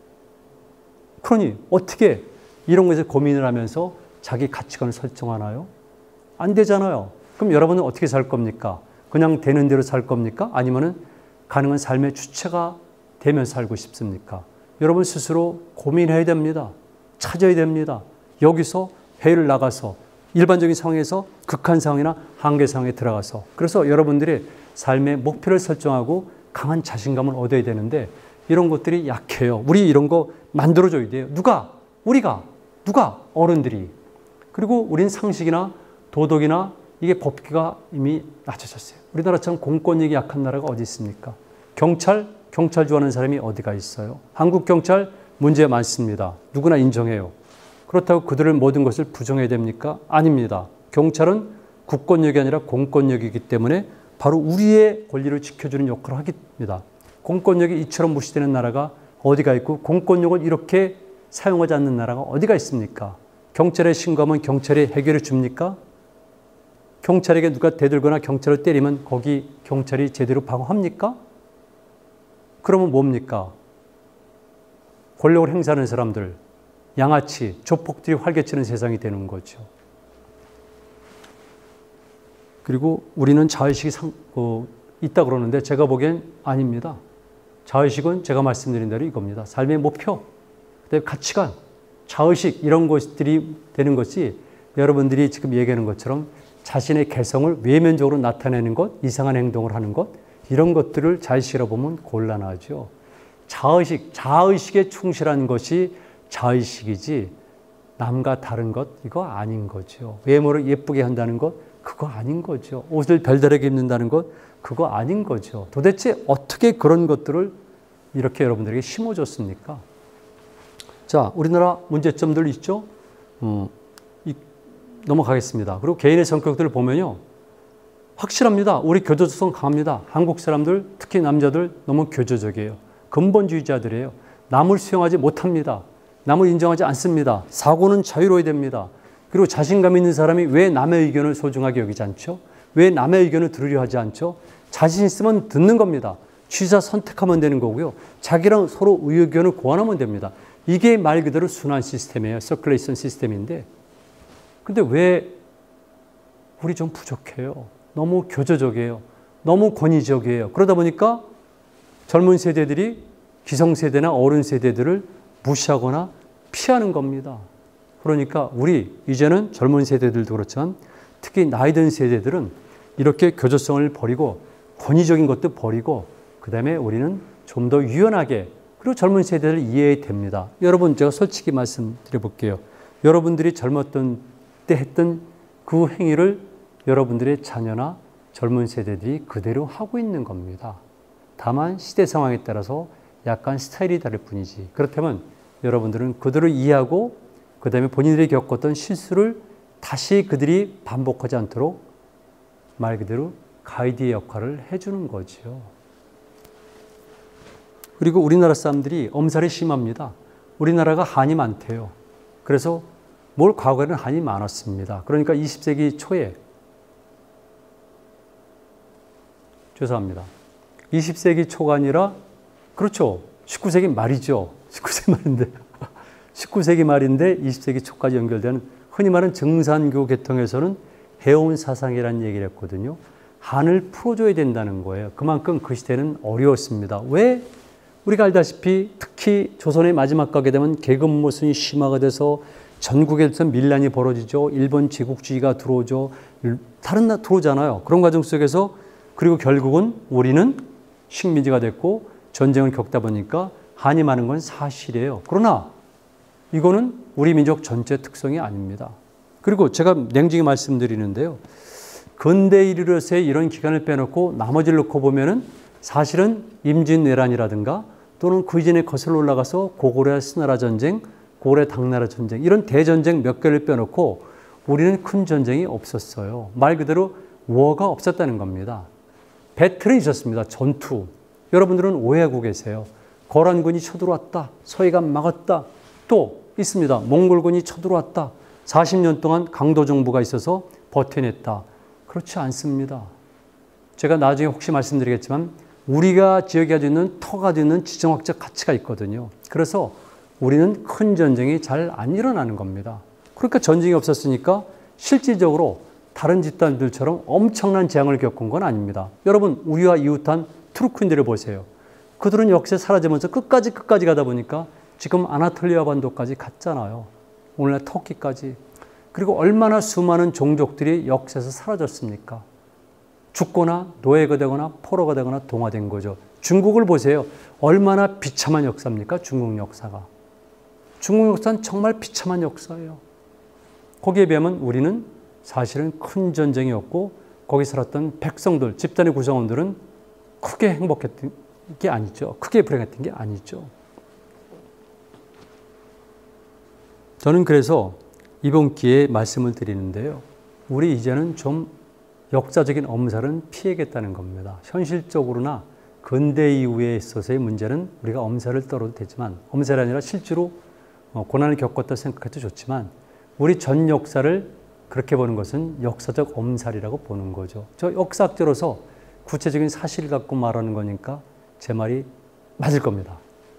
그러니 어떻게 이런 것에 고민을 하면서 자기 가치관을 설정하나요? 안 되잖아요. 그럼 여러분은 어떻게 살 겁니까? 그냥 되는 대로 살 겁니까? 아니면은 가능한 삶의 주체가 되면서 살고 싶습니까? 여러분 스스로 고민해야 됩니다. 찾아야 됩니다. 여기서 회의를 나가서 일반적인 상황에서 극한 상황이나 한계 상황에 들어가서, 그래서 여러분들이 삶의 목표를 설정하고 강한 자신감을 얻어야 되는데 이런 것들이 약해요. 우리 이런 거 만들어줘야 돼요. 누가? 우리가. 누가? 어른들이. 그리고 우린 상식이나 도덕이나 이게 법규가 이미 낮춰졌어요. 우리나라처럼 공권력이 약한 나라가 어디 있습니까? 경찰, 경찰 좋아하는 사람이 어디가 있어요? 한국 경찰 문제 많습니다. 누구나 인정해요. 그렇다고 그들을 모든 것을 부정해야 됩니까? 아닙니다. 경찰은 국권력이 아니라 공권력이기 때문에 바로 우리의 권리를 지켜주는 역할을 합니다. 공권력이 이처럼 무시되는 나라가 어디가 있고 공권력을 이렇게 사용하지 않는 나라가 어디가 있습니까? 경찰에 신고하면 경찰이 해결해 줍니까? 경찰에게 누가 대들거나 경찰을 때리면 거기 경찰이 제대로 방어합니까? 그러면 뭡니까? 권력을 행사하는 사람들, 양아치, 조폭들이 활개치는 세상이 되는 거죠. 그리고 우리는 자의식이 상, 어, 있다 그러는데 제가 보기엔 아닙니다. 자의식은 제가 말씀드린 대로 이겁니다. 삶의 목표, 그다음에 가치관, 자의식 이런 것들이 되는 것이 여러분들이 지금 얘기하는 것처럼 자신의 개성을 외면적으로 나타내는 것, 이상한 행동을 하는 것, 이런 것들을 자의식이라고 보면 곤란하죠. 자의식, 자의식에 충실한 것이 자의식이지 남과 다른 것 이거 아닌 거죠. 외모를 예쁘게 한다는 것 그거 아닌 거죠. 옷을 별다르게 입는다는 것 그거 아닌 거죠. 도대체 어떻게 그런 것들을 이렇게 여러분들에게 심어줬습니까? 자, 우리나라 문제점들 있죠? 음, 이, 넘어가겠습니다. 그리고 개인의 성격들을 보면요. 확실합니다. 우리 교조성 강합니다. 한국 사람들, 특히 남자들 너무 교조적이에요. 근본주의자들이에요. 남을 수용하지 못합니다. 남을 인정하지 않습니다. 사고는 자유로워야 됩니다. 그리고 자신감 있는 사람이 왜 남의 의견을 소중하게 여기지 않죠? 왜 남의 의견을 들으려 하지 않죠? 자신 있으면 듣는 겁니다. 취사 선택하면 되는 거고요. 자기랑 서로 의견을 고안하면 됩니다. 이게 말 그대로 순환 시스템이에요. 서큘레이션 시스템인데. 근데 왜 우리 좀 부족해요? 너무 교조적이에요. 너무 권위적이에요. 그러다 보니까 젊은 세대들이 기성세대나 어른 세대들을 무시하거나 피하는 겁니다. 그러니까 우리 이제는 젊은 세대들도 그렇지만 특히 나이 든 세대들은 이렇게 교조성을 버리고 권위적인 것도 버리고 그 다음에 우리는 좀 더 유연하게 그리고 젊은 세대를 이해해야 됩니다. 여러분 제가 솔직히 말씀드려 볼게요. 여러분들이 젊었던 때 했던 그 행위를 여러분들의 자녀나 젊은 세대들이 그대로 하고 있는 겁니다. 다만 시대 상황에 따라서 약간 스타일이 다를 뿐이지. 그렇다면 여러분들은 그들을 이해하고 그 다음에 본인들이 겪었던 실수를 다시 그들이 반복하지 않도록 말 그대로 가이드의 역할을 해주는 거죠. 그리고 우리나라 사람들이 엄살이 심합니다. 우리나라가 한이 많대요. 그래서 뭘 과거에는 한이 많았습니다. 그러니까 이십 세기 초에 죄송합니다. 이십 세기 초가 아니라 그렇죠. 십구 세기 말이죠. 십구 세기 말인데 십구 세기 말인데 이십 세기 초까지 연결되는 흔히 말하는 정산교 계통에서는 해온 사상이라는 얘기를 했거든요. 한을 풀어줘야 된다는 거예요. 그만큼 그 시대는 어려웠습니다. 왜? 우리가 알다시피 특히 조선의 마지막 가게 되면 계급 모순이 심화가 돼서 전국에서 밀란이 벌어지죠. 일본 제국주의가 들어오죠. 다른 나라 들어오잖아요. 그런 과정 속에서 그리고 결국은 우리는 식민지가 됐고 전쟁을 겪다 보니까 한이 많은 건 사실이에요. 그러나 이거는 우리 민족 전체 특성이 아닙니다. 그리고 제가 냉정히 말씀드리는데요. 근대에 이르러서의 이런 기간을 빼놓고 나머지를 놓고 보면은 사실은 임진왜란이라든가 또는 그 이전에 거슬러 올라가서 고구려 수나라 전쟁, 고구려 당나라 전쟁 이런 대전쟁 몇 개를 빼놓고 우리는 큰 전쟁이 없었어요. 말 그대로 워가 없었다는 겁니다. 배틀은 있었습니다. 전투. 여러분들은 오해하고 계세요. 거란군이 쳐들어왔다. 서해가 막았다. 또 있습니다. 몽골군이 쳐들어왔다. 사십 년 동안 강도 정부가 있어서 버텨냈다. 그렇지 않습니다. 제가 나중에 혹시 말씀드리겠지만 우리가 지역이 가지고 있는 터가 가지고 있는 지정학적 가치가 있거든요. 그래서 우리는 큰 전쟁이 잘 안 일어나는 겁니다. 그러니까 전쟁이 없었으니까 실질적으로 다른 집단들처럼 엄청난 재앙을 겪은 건 아닙니다. 여러분 우리와 이웃한 투르크인들을 보세요. 그들은 역사에 사라지면서 끝까지 끝까지 가다 보니까 지금 아나톨리아 반도까지 갔잖아요. 오늘날 터키까지. 그리고 얼마나 수많은 종족들이 역사에서 사라졌습니까? 죽거나 노예가 되거나 포로가 되거나 동화된 거죠. 중국을 보세요. 얼마나 비참한 역사입니까? 중국 역사가. 중국 역사는 정말 비참한 역사예요. 거기에 비하면 우리는 사실은 큰 전쟁이었고 거기 살았던 백성들, 집단의 구성원들은 크게 행복했던 게 아니죠. 크게 불행했던 게 아니죠. 저는 그래서 이번 기회에 말씀을 드리는데요. 우리 이제는 좀 역사적인 엄살은 피해야겠다는 겁니다. 현실적으로나 근대 이후에 있어서의 문제는 우리가 엄살을 떨어도 되지만 엄살이 아니라 실제로 고난을 겪었다 생각해도 좋지만 우리 전 역사를 그렇게 보는 것은 역사적 엄살이라고 보는 거죠. 저 역사학자로서 구체적인 사실을 갖고 말하는 거니까 제 말이 맞을 겁니다.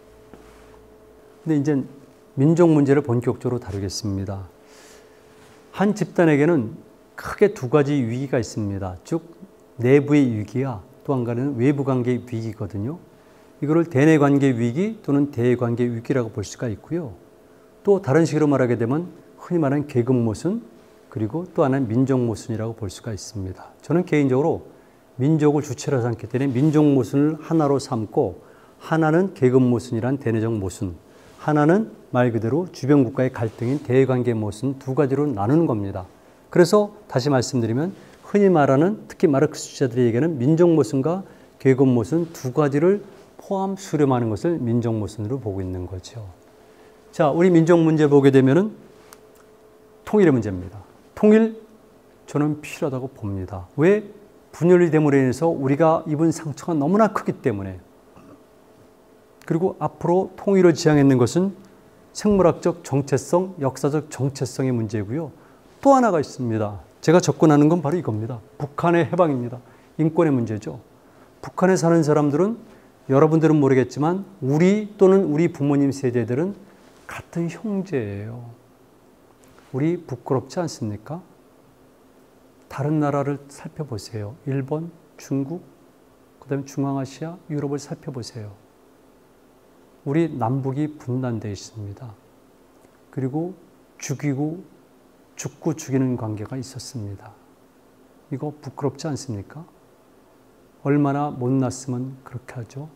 근데 이제 민족 문제를 본격적으로 다루겠습니다. 한 집단에게는 크게 두 가지 위기가 있습니다. 즉 내부의 위기와 또 한 가지는 외부 관계의 위기거든요. 이거를 대내 관계 위기 또는 대외 관계 위기라고 볼 수가 있고요. 또 다른 식으로 말하게 되면 흔히 말하는 계급 모순 그리고 또 하나는 민족 모순이라고 볼 수가 있습니다. 저는 개인적으로 민족을 주체로 삼기 때문에 민족 모순을 하나로 삼고 하나는 계급 모순이란 대내적 모순, 하나는 말 그대로 주변 국가의 갈등인 대외관계 모순 두 가지로 나누는 겁니다. 그래서 다시 말씀드리면 흔히 말하는 특히 마르크스주의자들이 얘기하는 민족 모순과 계급 모순 두 가지를 포함 수렴하는 것을 민족 모순으로 보고 있는 거죠. 자, 우리 민족 문제 보게 되면은 통일의 문제입니다. 통일 저는 필요하다고 봅니다. 왜? 분열이 됨으로 인해서 우리가 입은 상처가 너무나 크기 때문에. 그리고 앞으로 통일을 지향했는 것은 생물학적 정체성, 역사적 정체성의 문제고요. 또 하나가 있습니다. 제가 접근하는 건 바로 이겁니다. 북한의 해방입니다. 인권의 문제죠. 북한에 사는 사람들은 여러분들은 모르겠지만 우리 또는 우리 부모님 세대들은 같은 형제예요. 우리 부끄럽지 않습니까? 다른 나라를 살펴보세요. 일본, 중국, 그 다음에 중앙아시아, 유럽을 살펴보세요. 우리 남북이 분단되어 있습니다. 그리고 죽이고 죽고 죽이는 관계가 있었습니다. 이거 부끄럽지 않습니까? 얼마나 못났으면 그렇게 하죠.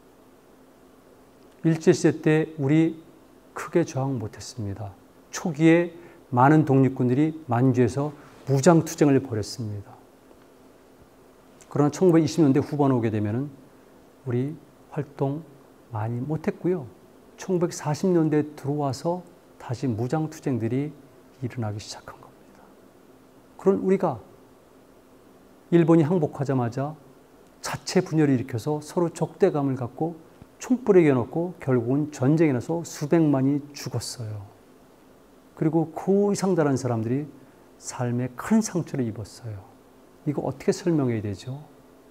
일제시대 때 우리 크게 저항 못했습니다. 초기에 많은 독립군들이 만주에서 무장투쟁을 벌였습니다. 그러나 천구백이십 년대 후반 오게 되면 우리 활동 많이 못했고요. 천구백사십 년대에 들어와서 다시 무장투쟁들이 일어나기 시작한 겁니다. 그런 우리가 일본이 항복하자마자 자체 분열을 일으켜서 서로 적대감을 갖고 총불에 겨놓고 결국은 전쟁이 나서 수백만이 죽었어요. 그리고 그 이상 다른 사람들이 삶에 큰 상처를 입었어요. 이거 어떻게 설명해야 되죠?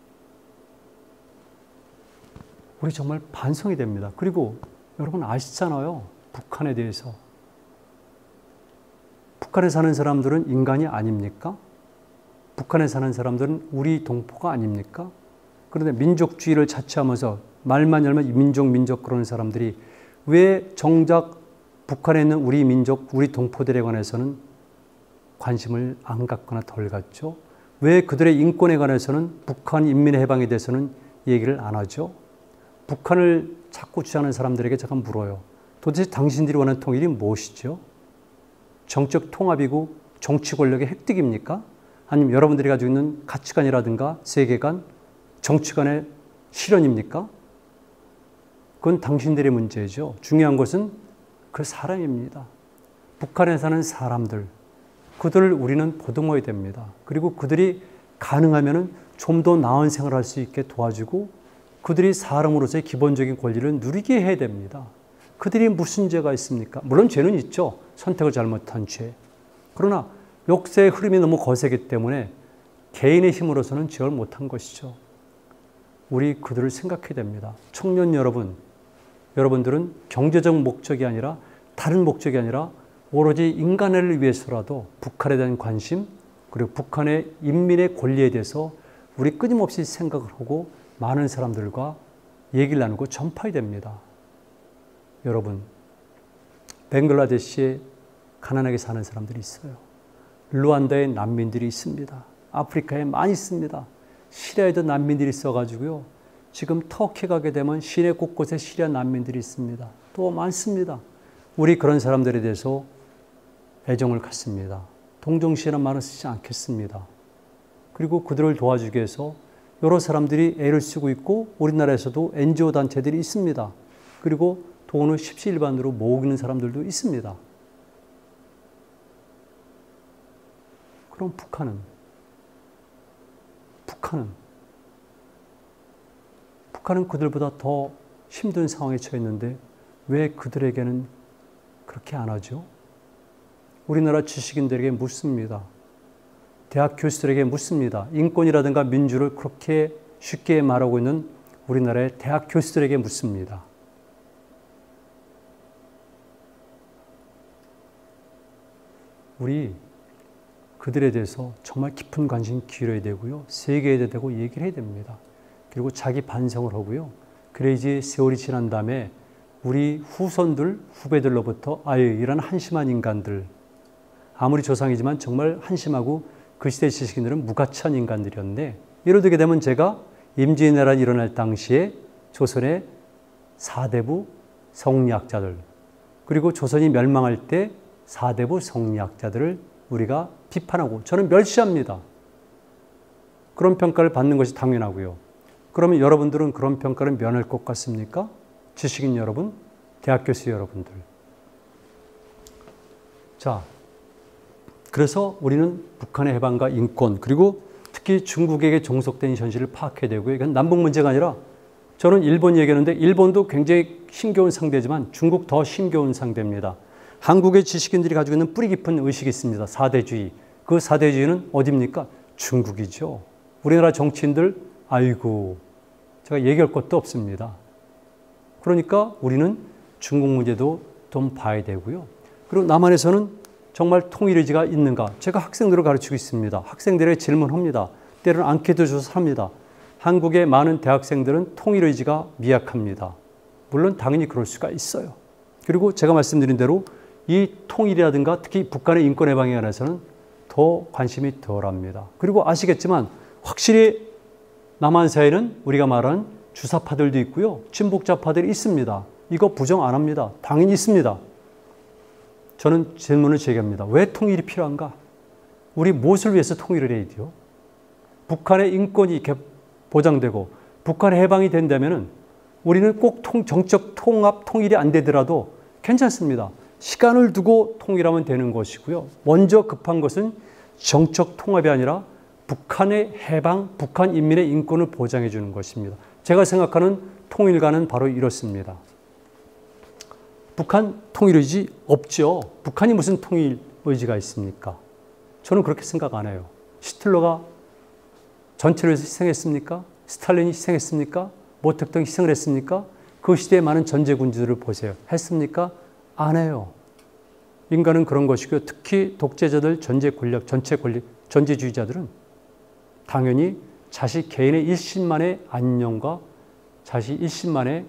우리 정말 반성이 됩니다. 그리고 여러분 아시잖아요. 북한에 대해서. 북한에 사는 사람들은 인간이 아닙니까? 북한에 사는 사람들은 우리 동포가 아닙니까? 그런데 민족주의를 자처하면서 말만 열면 민족 민족 그러는 사람들이 왜 정작 북한에 있는 우리 민족, 우리 동포들에 관해서는 관심을 안 갖거나 덜 갖죠? 왜 그들의 인권에 관해서는 북한 인민의 해방에 대해서는 얘기를 안 하죠? 북한을 자꾸 주장하는 사람들에게 잠깐 물어요. 도대체 당신들이 원하는 통일이 무엇이죠? 정책 통합이고 정치 권력의 획득입니까? 아니면 여러분들이 가지고 있는 가치관이라든가 세계관, 정치관의 실현입니까? 그건 당신들의 문제죠. 중요한 것은 그 사람입니다. 북한에 사는 사람들, 그들을 우리는 보듬어야 됩니다. 그리고 그들이 가능하면 좀 더 나은 생활을 할 수 있게 도와주고 그들이 사람으로서의 기본적인 권리를 누리게 해야 됩니다. 그들이 무슨 죄가 있습니까? 물론 죄는 있죠. 선택을 잘못한 죄. 그러나 역사의 흐름이 너무 거세기 때문에 개인의 힘으로서는 죄를 못한 것이죠. 우리 그들을 생각해야 됩니다. 청년 여러분, 여러분들은 경제적 목적이 아니라 다른 목적이 아니라 오로지 인간을 위해서라도 북한에 대한 관심 그리고 북한의 인민의 권리에 대해서 우리 끊임없이 생각을 하고 많은 사람들과 얘기를 나누고 전파해야 됩니다. 여러분, 벵글라데시에 가난하게 사는 사람들이 있어요. 루안다에 난민들이 있습니다. 아프리카에 많이 있습니다. 시리아에도 난민들이 있어가지고요. 지금 터키 가게 되면 시내 곳곳에 시리아 난민들이 있습니다. 또 많습니다. 우리 그런 사람들에 대해서 애정을 갖습니다. 동정시에는 말은 쓰지 않겠습니다. 그리고 그들을 도와주기 위해서 여러 사람들이 애를 쓰고 있고 우리나라에서도 엔지오 단체들이 있습니다. 그리고 돈을 십시일반으로 모으는 사람들도 있습니다. 그럼 북한은? 북한은? 북한은 그들보다 더 힘든 상황에 처해 있는데 왜 그들에게는 그렇게 안 하죠? 우리나라 지식인들에게 묻습니다. 대학 교수들에게 묻습니다. 인권이라든가 민주를 그렇게 쉽게 말하고 있는 우리나라의 대학 교수들에게 묻습니다. 우리 그들에 대해서 정말 깊은 관심 기울여야 되고요. 세계에 대고 얘기를 해야 됩니다. 그리고 자기 반성을 하고요. 그래야지 세월이 지난 다음에 우리 후손들, 후배들로부터 아유, 이런 한심한 인간들, 아무리 조상이지만 정말 한심하고 그 시대 지식인들은 무가치한 인간들이었네. 예를 들게 되면 제가 임진왜란이 일어날 당시에 조선의 사대부 성리학자들, 그리고 조선이 멸망할 때 사대부 성리학자들을 우리가 비판하고 저는 멸시합니다. 그런 평가를 받는 것이 당연하고요. 그러면 여러분들은 그런 평가를 면할 것 같습니까? 지식인 여러분, 대학 교수 여러분들. 자, 그래서 우리는 북한의 해방과 인권, 그리고 특히 중국에게 종속된 현실을 파악해야 되고요. 이건 남북 문제가 아니라 저는 일본 얘기하는데 일본도 굉장히 힘겨운 상대지만 중국 더 힘겨운 상대입니다. 한국의 지식인들이 가지고 있는 뿌리 깊은 의식이 있습니다. 사대주의. 그 사대주의는 어디입니까? 중국이죠. 우리나라 정치인들, 아이고, 제가 얘기할 것도 없습니다. 그러니까 우리는 중국 문제도 좀 봐야 되고요. 그리고 남한에서는 정말 통일의지가 있는가? 제가 학생들을 가르치고 있습니다. 학생들에게 질문합니다. 때로는 앙케이트 조사합니다. 한국의 많은 대학생들은 통일의지가 미약합니다. 물론 당연히 그럴 수가 있어요. 그리고 제가 말씀드린 대로 이 통일이라든가 특히 북한의 인권 해방에 관해서는 더 관심이 덜합니다. 그리고 아시겠지만 확실히 남한 사회는 우리가 말하는 주사파들도 있고요. 친북자파들이 있습니다. 이거 부정 안 합니다. 당연히 있습니다. 저는 질문을 제기합니다. 왜 통일이 필요한가? 우리 무엇을 위해서 통일을 해야 돼요? 북한의 인권이 보장되고 북한의 해방이 된다면 우리는 꼭 통, 정적 통합, 통일이 안 되더라도 괜찮습니다. 시간을 두고 통일하면 되는 것이고요. 먼저 급한 것은 정적 통합이 아니라 북한의 해방, 북한 인민의 인권을 보장해 주는 것입니다. 제가 생각하는 통일과는 바로 이렇습니다. 북한 통일의지 없죠. 북한이 무슨 통일의지가 있습니까? 저는 그렇게 생각 안 해요. 히틀러가 전체를 위해서 희생했습니까? 스탈린이 희생했습니까? 모택 등이 희생을 했습니까? 그 시대의 많은 전제군주들을 보세요. 했습니까? 안 해요. 인간은 그런 것이고요. 특히 독재자들, 전제 권력, 전체 권력, 전제주의자들은 당연히 자식 개인의 일심만의 안녕과 자식 일심만의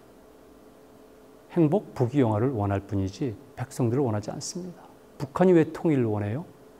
행복, 부귀영화를 원할 뿐이지 백성들을 원하지 않습니다. 북한이 왜 통일을 원해요?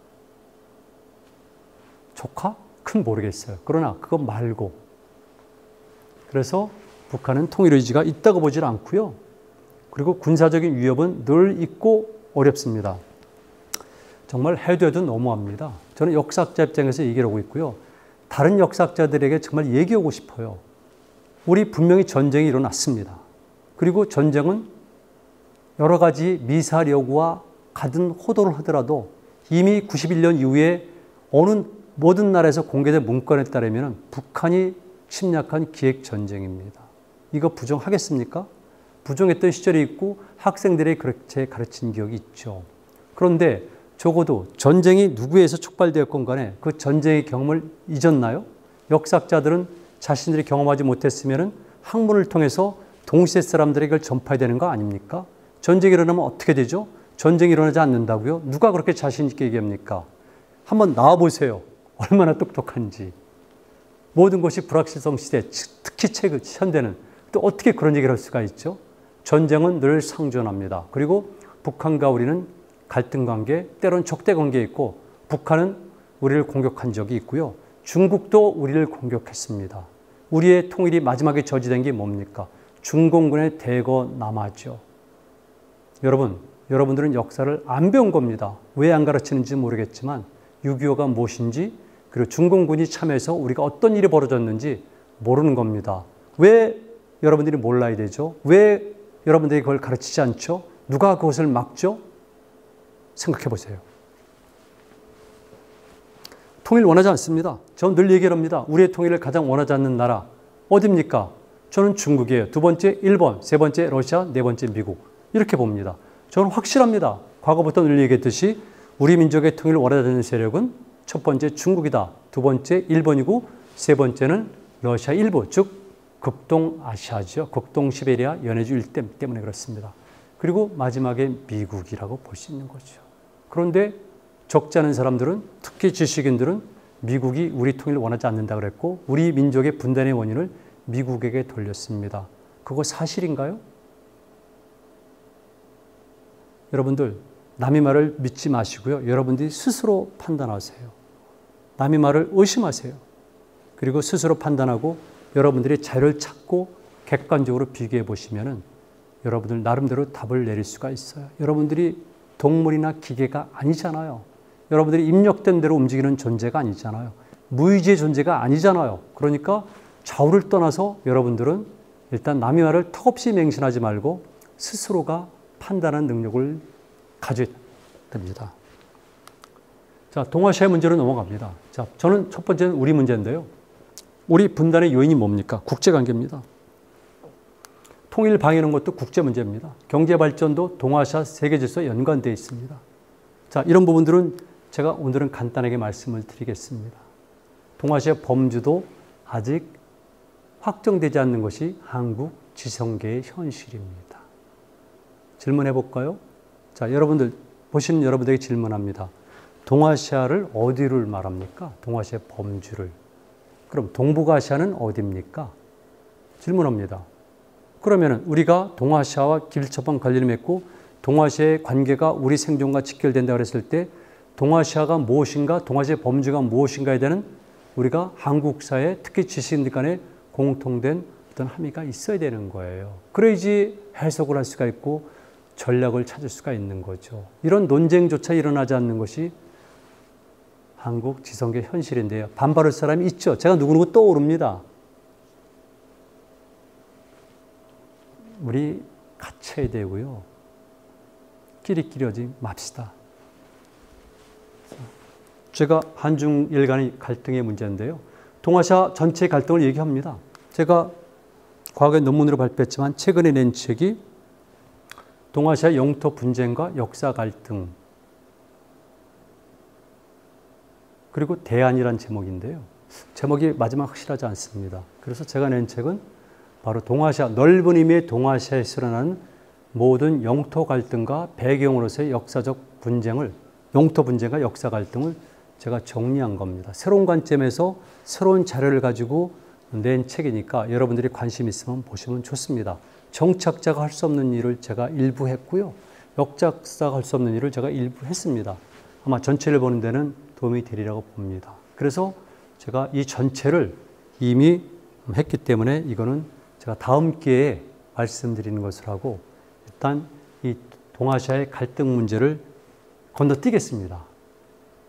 조카? 큰 모르겠어요. 그러나 그거 말고 그래서 북한은 통일의지가 있다고 보질 않고요. 그리고 군사적인 위협은 늘 있고 어렵습니다. 정말 해도 해도 너무합니다. 저는 역사학자 입장에서 얘기를 하고 있고요. 다른 역사학자들에게 정말 얘기하고 싶어요. 우리 분명히 전쟁이 일어났습니다. 그리고 전쟁은 여러 가지 미사일 여구와 가든 호도를 하더라도 이미 구십일 년 이후에 어느 모든 나라에서 공개된 문건에 따르면 북한이 침략한 기획전쟁입니다. 이거 부정하겠습니까? 부정했던 시절이 있고 학생들이 그렇게 가르친 기억이 있죠. 그런데 적어도 전쟁이 누구에서 촉발되었건 간에 그 전쟁의 경험을 잊었나요? 역사학자들은 자신들이 경험하지 못했으면 학문을 통해서 동시대 사람들에게 그걸 전파해야 되는 거 아닙니까? 전쟁이 일어나면 어떻게 되죠? 전쟁이 일어나지 않는다고요? 누가 그렇게 자신 있게 얘기합니까? 한번 나와보세요. 얼마나 똑똑한지. 모든 것이 불확실성 시대, 특히 최근 현대는 또 어떻게 그런 얘기를 할 수가 있죠? 전쟁은 늘 상존합니다. 그리고 북한과 우리는 갈등 관계, 때론 적대 관계에 있고 북한은 우리를 공격한 적이 있고요. 중국도 우리를 공격했습니다. 우리의 통일이 마지막에 저지된 게 뭡니까? 중공군의 대거 남하죠. 여러분, 여러분들은 역사를 안 배운 겁니다. 왜 안 가르치는지 모르겠지만 육이오가 무엇인지 그리고 중공군이 참여해서 우리가 어떤 일이 벌어졌는지 모르는 겁니다. 왜 여러분들이 몰라야 되죠? 왜 여러분들이 그걸 가르치지 않죠? 누가 그것을 막죠? 생각해 보세요. 통일 원하지 않습니다. 저는 늘 얘기를 합니다. 우리의 통일을 가장 원하지 않는 나라 어디입니까? 저는 중국이에요. 두 번째 일본, 세 번째 러시아, 네 번째 미국. 이렇게 봅니다. 저는 확실합니다. 과거부터 늘 얘기했듯이 우리 민족의 통일을 원하지 않는 세력은 첫 번째 중국이다. 두 번째 일본이고 세 번째는 러시아 일부, 즉 극동아시아죠. 극동시베리아 연해주 일대 때문에 그렇습니다. 그리고 마지막에 미국이라고 볼 수 있는 거죠. 그런데 적지 않은 사람들은 특히 지식인들은 미국이 우리 통일을 원하지 않는다 그랬고 우리 민족의 분단의 원인을 미국에게 돌렸습니다. 그거 사실인가요? 여러분들 남의 말을 믿지 마시고요. 여러분들이 스스로 판단하세요. 남의 말을 의심하세요. 그리고 스스로 판단하고 여러분들이 자료를 찾고 객관적으로 비교해 보시면은 여러분들 나름대로 답을 내릴 수가 있어요. 여러분들이 동물이나 기계가 아니잖아요. 여러분들이 입력된 대로 움직이는 존재가 아니잖아요. 무의지의 존재가 아니잖아요. 그러니까 좌우를 떠나서 여러분들은 일단 남의 말을 턱없이 맹신하지 말고 스스로가 판단하는 능력을 가져야 됩니다. 자, 동아시아 문제로 넘어갑니다. 자, 저는 첫 번째는 우리 문제인데요. 우리 분단의 요인이 뭡니까? 국제관계입니다. 통일 방해하는 것도 국제 문제입니다. 경제 발전도 동아시아 세계 질서에 연관되어 있습니다. 자, 이런 부분들은 제가 오늘은 간단하게 말씀을 드리겠습니다. 동아시아 범주도 아직 확정되지 않는 것이 한국 지성계의 현실입니다. 질문해 볼까요? 자, 여러분들 보시는 여러분들에게 질문합니다. 동아시아를 어디를 말합니까? 동아시아 범주를. 그럼 동북아시아는 어디입니까? 질문합니다. 그러면 우리가 동아시아와 길접한 관련을 맺고 동아시아의 관계가 우리 생존과 직결된다고 했을 때 동아시아가 무엇인가, 동아시아의 범주가 무엇인가에 대한 우리가 한국사회, 특히 지식인들 간에 공통된 어떤 함의가 있어야 되는 거예요. 그래야지 해석을 할 수가 있고 전략을 찾을 수가 있는 거죠. 이런 논쟁조차 일어나지 않는 것이 한국 지성계 현실인데요. 반발할 사람이 있죠. 제가 누구누구 떠오릅니다. 우리 갇혀야 되고요. 끼리끼리 하지 맙시다. 제가 한중일 간의 갈등의 문제인데요. 동아시아 전체 갈등을 얘기합니다. 제가 과거에 논문으로 발표했지만 최근에 낸 책이 동아시아 영토 분쟁과 역사 갈등 그리고 대안이란 제목인데요. 제목이 마지막 확실하지 않습니다. 그래서 제가 낸 책은 바로 동아시아, 넓은 의미의 동아시아에서 일어나는 모든 영토 갈등과 배경으로서의 역사적 분쟁을, 영토 분쟁과 역사 갈등을 제가 정리한 겁니다. 새로운 관점에서 새로운 자료를 가지고 낸 책이니까 여러분들이 관심 있으면 보시면 좋습니다. 정치학자가 할 수 없는 일을 제가 일부 했고요. 역사학자가 할 수 없는 일을 제가 일부 했습니다. 아마 전체를 보는 데는 도움이 되리라고 봅니다. 그래서 제가 이 전체를 이미 했기 때문에 이거는 제가 다음 기회에 말씀드리는 것을 하고 일단 이 동아시아의 갈등 문제를 건너뛰겠습니다.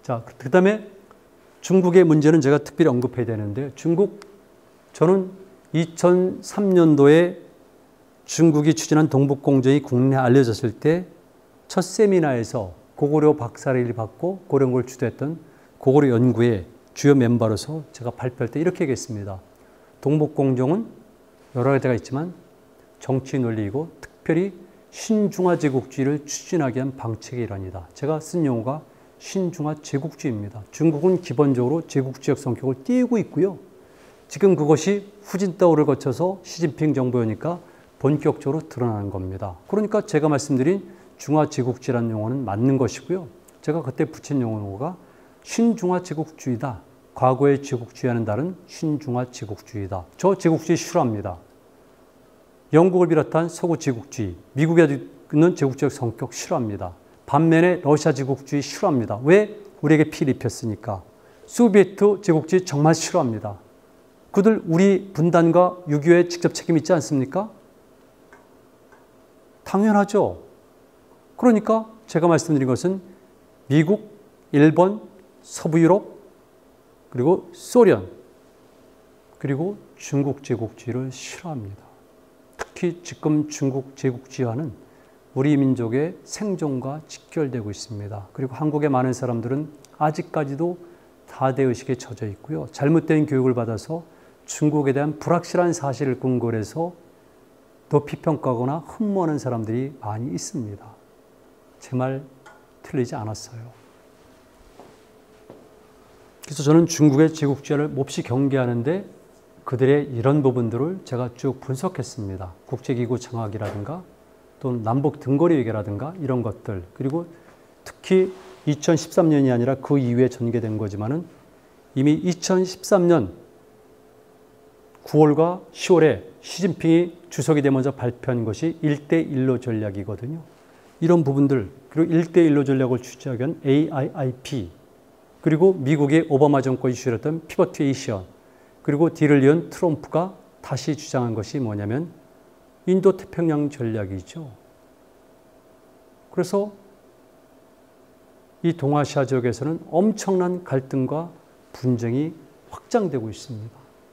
자, 그 다음에 중국의 문제는 제가 특별히 언급해야 되는데, 중국, 저는 이천삼 년도에 중국이 추진한 동북공정이 국내에 알려졌을 때 첫 세미나에서 고구려 박사를 받고 고려연구를 주도했던 고구려 연구의 주요 멤버로서 제가 발표할 때 이렇게 얘기했습니다. 동북공정은 여러 가지가 있지만 정치 논리이고 특별히 신중화 제국주의를 추진하기 위한 방책의 일환이다. 제가 쓴 용어가 신중화 제국주의입니다. 중국은 기본적으로 제국주의적 성격을 띄우고 있고요. 지금 그것이 후진타오를 거쳐서 시진핑 정부여니까 본격적으로 드러나는 겁니다. 그러니까 제가 말씀드린 중화 제국주의라는 용어는 맞는 것이고요. 제가 그때 붙인 용어가 신중화 제국주의다. 과거의 제국주의와는 다른 신중화 제국주의다. 저 제국주의 싫어합니다. 영국을 비롯한 서구 제국주의, 미국에 있는 제국주의적 성격 싫어합니다. 반면에 러시아 제국주의 싫어합니다. 왜? 우리에게 피를 입혔으니까. 소비에트 제국주의 정말 싫어합니다. 그들 우리 분단과 육이오에 직접 책임 있지 않습니까? 당연하죠. 그러니까 제가 말씀드린 것은 미국, 일본, 서부 유럽, 그리고 소련, 그리고 중국 제국주의를 싫어합니다. 특히 지금 중국 제국주의와는 우리 민족의 생존과 직결되고 있습니다. 그리고 한국의 많은 사람들은 아직까지도 다대의식에 젖어 있고요. 잘못된 교육을 받아서 중국에 대한 불확실한 사실을 근거로 해서 높이 평가하거나 흠모하는 사람들이 많이 있습니다. 제 말 틀리지 않았어요. 그래서 저는 중국의 제국주의를 몹시 경계하는데 그들의 이런 부분들을 제가 쭉 분석했습니다. 국제기구 장악이라든가 또는 남북 등거리 외교라든가 이런 것들, 그리고 특히 이천십삼 년이 아니라 그 이후에 전개된 거지만은 이미 이천십삼 년 구월과 시월에 시진핑이 주석이 되면서 발표한 것이 일 대 일로 전략이거든요. 이런 부분들, 그리고 일 대 일로 전략을 추진하기 위한 에이아이아이피, 그리고 미국의 오바마 정권이 주장했던 피벗 에이시아, 그리고 뒤를 이은 트럼프가 다시 주장한 것이 뭐냐면 인도 태평양 전략이죠. 그래서 이 동아시아 지역에서는 엄청난 갈등과 분쟁이 확장되고 있습니다.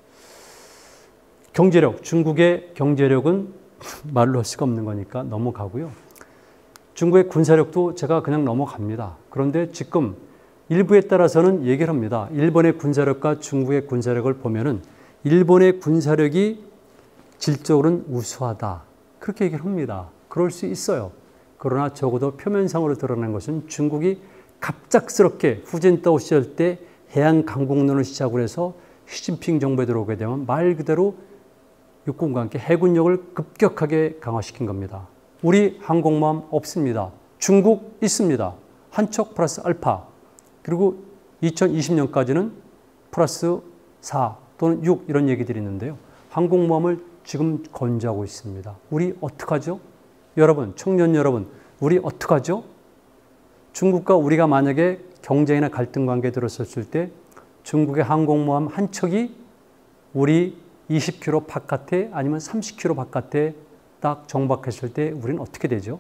경제력, 중국의 경제력은 말로 할 수가 없는 거니까 넘어가고요. 중국의 군사력도 제가 그냥 넘어갑니다. 그런데 지금 일부에 따라서는 얘기를 합니다. 일본의 군사력과 중국의 군사력을 보면은 일본의 군사력이 질적으로는 우수하다. 그렇게 얘기를 합니다. 그럴 수 있어요. 그러나 적어도 표면상으로 드러난 것은 중국이 갑작스럽게 후진타오 시절 때 해양 강국론을 시작으로 해서 시진핑 정부에 들어오게 되면 말 그대로 육군과 함께 해군력을 급격하게 강화시킨 겁니다. 우리 항공모함 없습니다. 중국 있습니다. 한 척 플러스 알파. 그리고 이천이십 년까지는 플러스 사 또는 육 이런 얘기들이 있는데요. 항공모함을 지금 건조하고 있습니다. 우리 어떡하죠? 여러분, 청년 여러분, 우리 어떡하죠? 중국과 우리가 만약에 경쟁이나 갈등 관계에 들었었을 때 중국의 항공모함 한 척이 우리 이십 킬로미터 바깥에 아니면 삼십 킬로미터 바깥에 딱 정박했을 때 우리는 어떻게 되죠?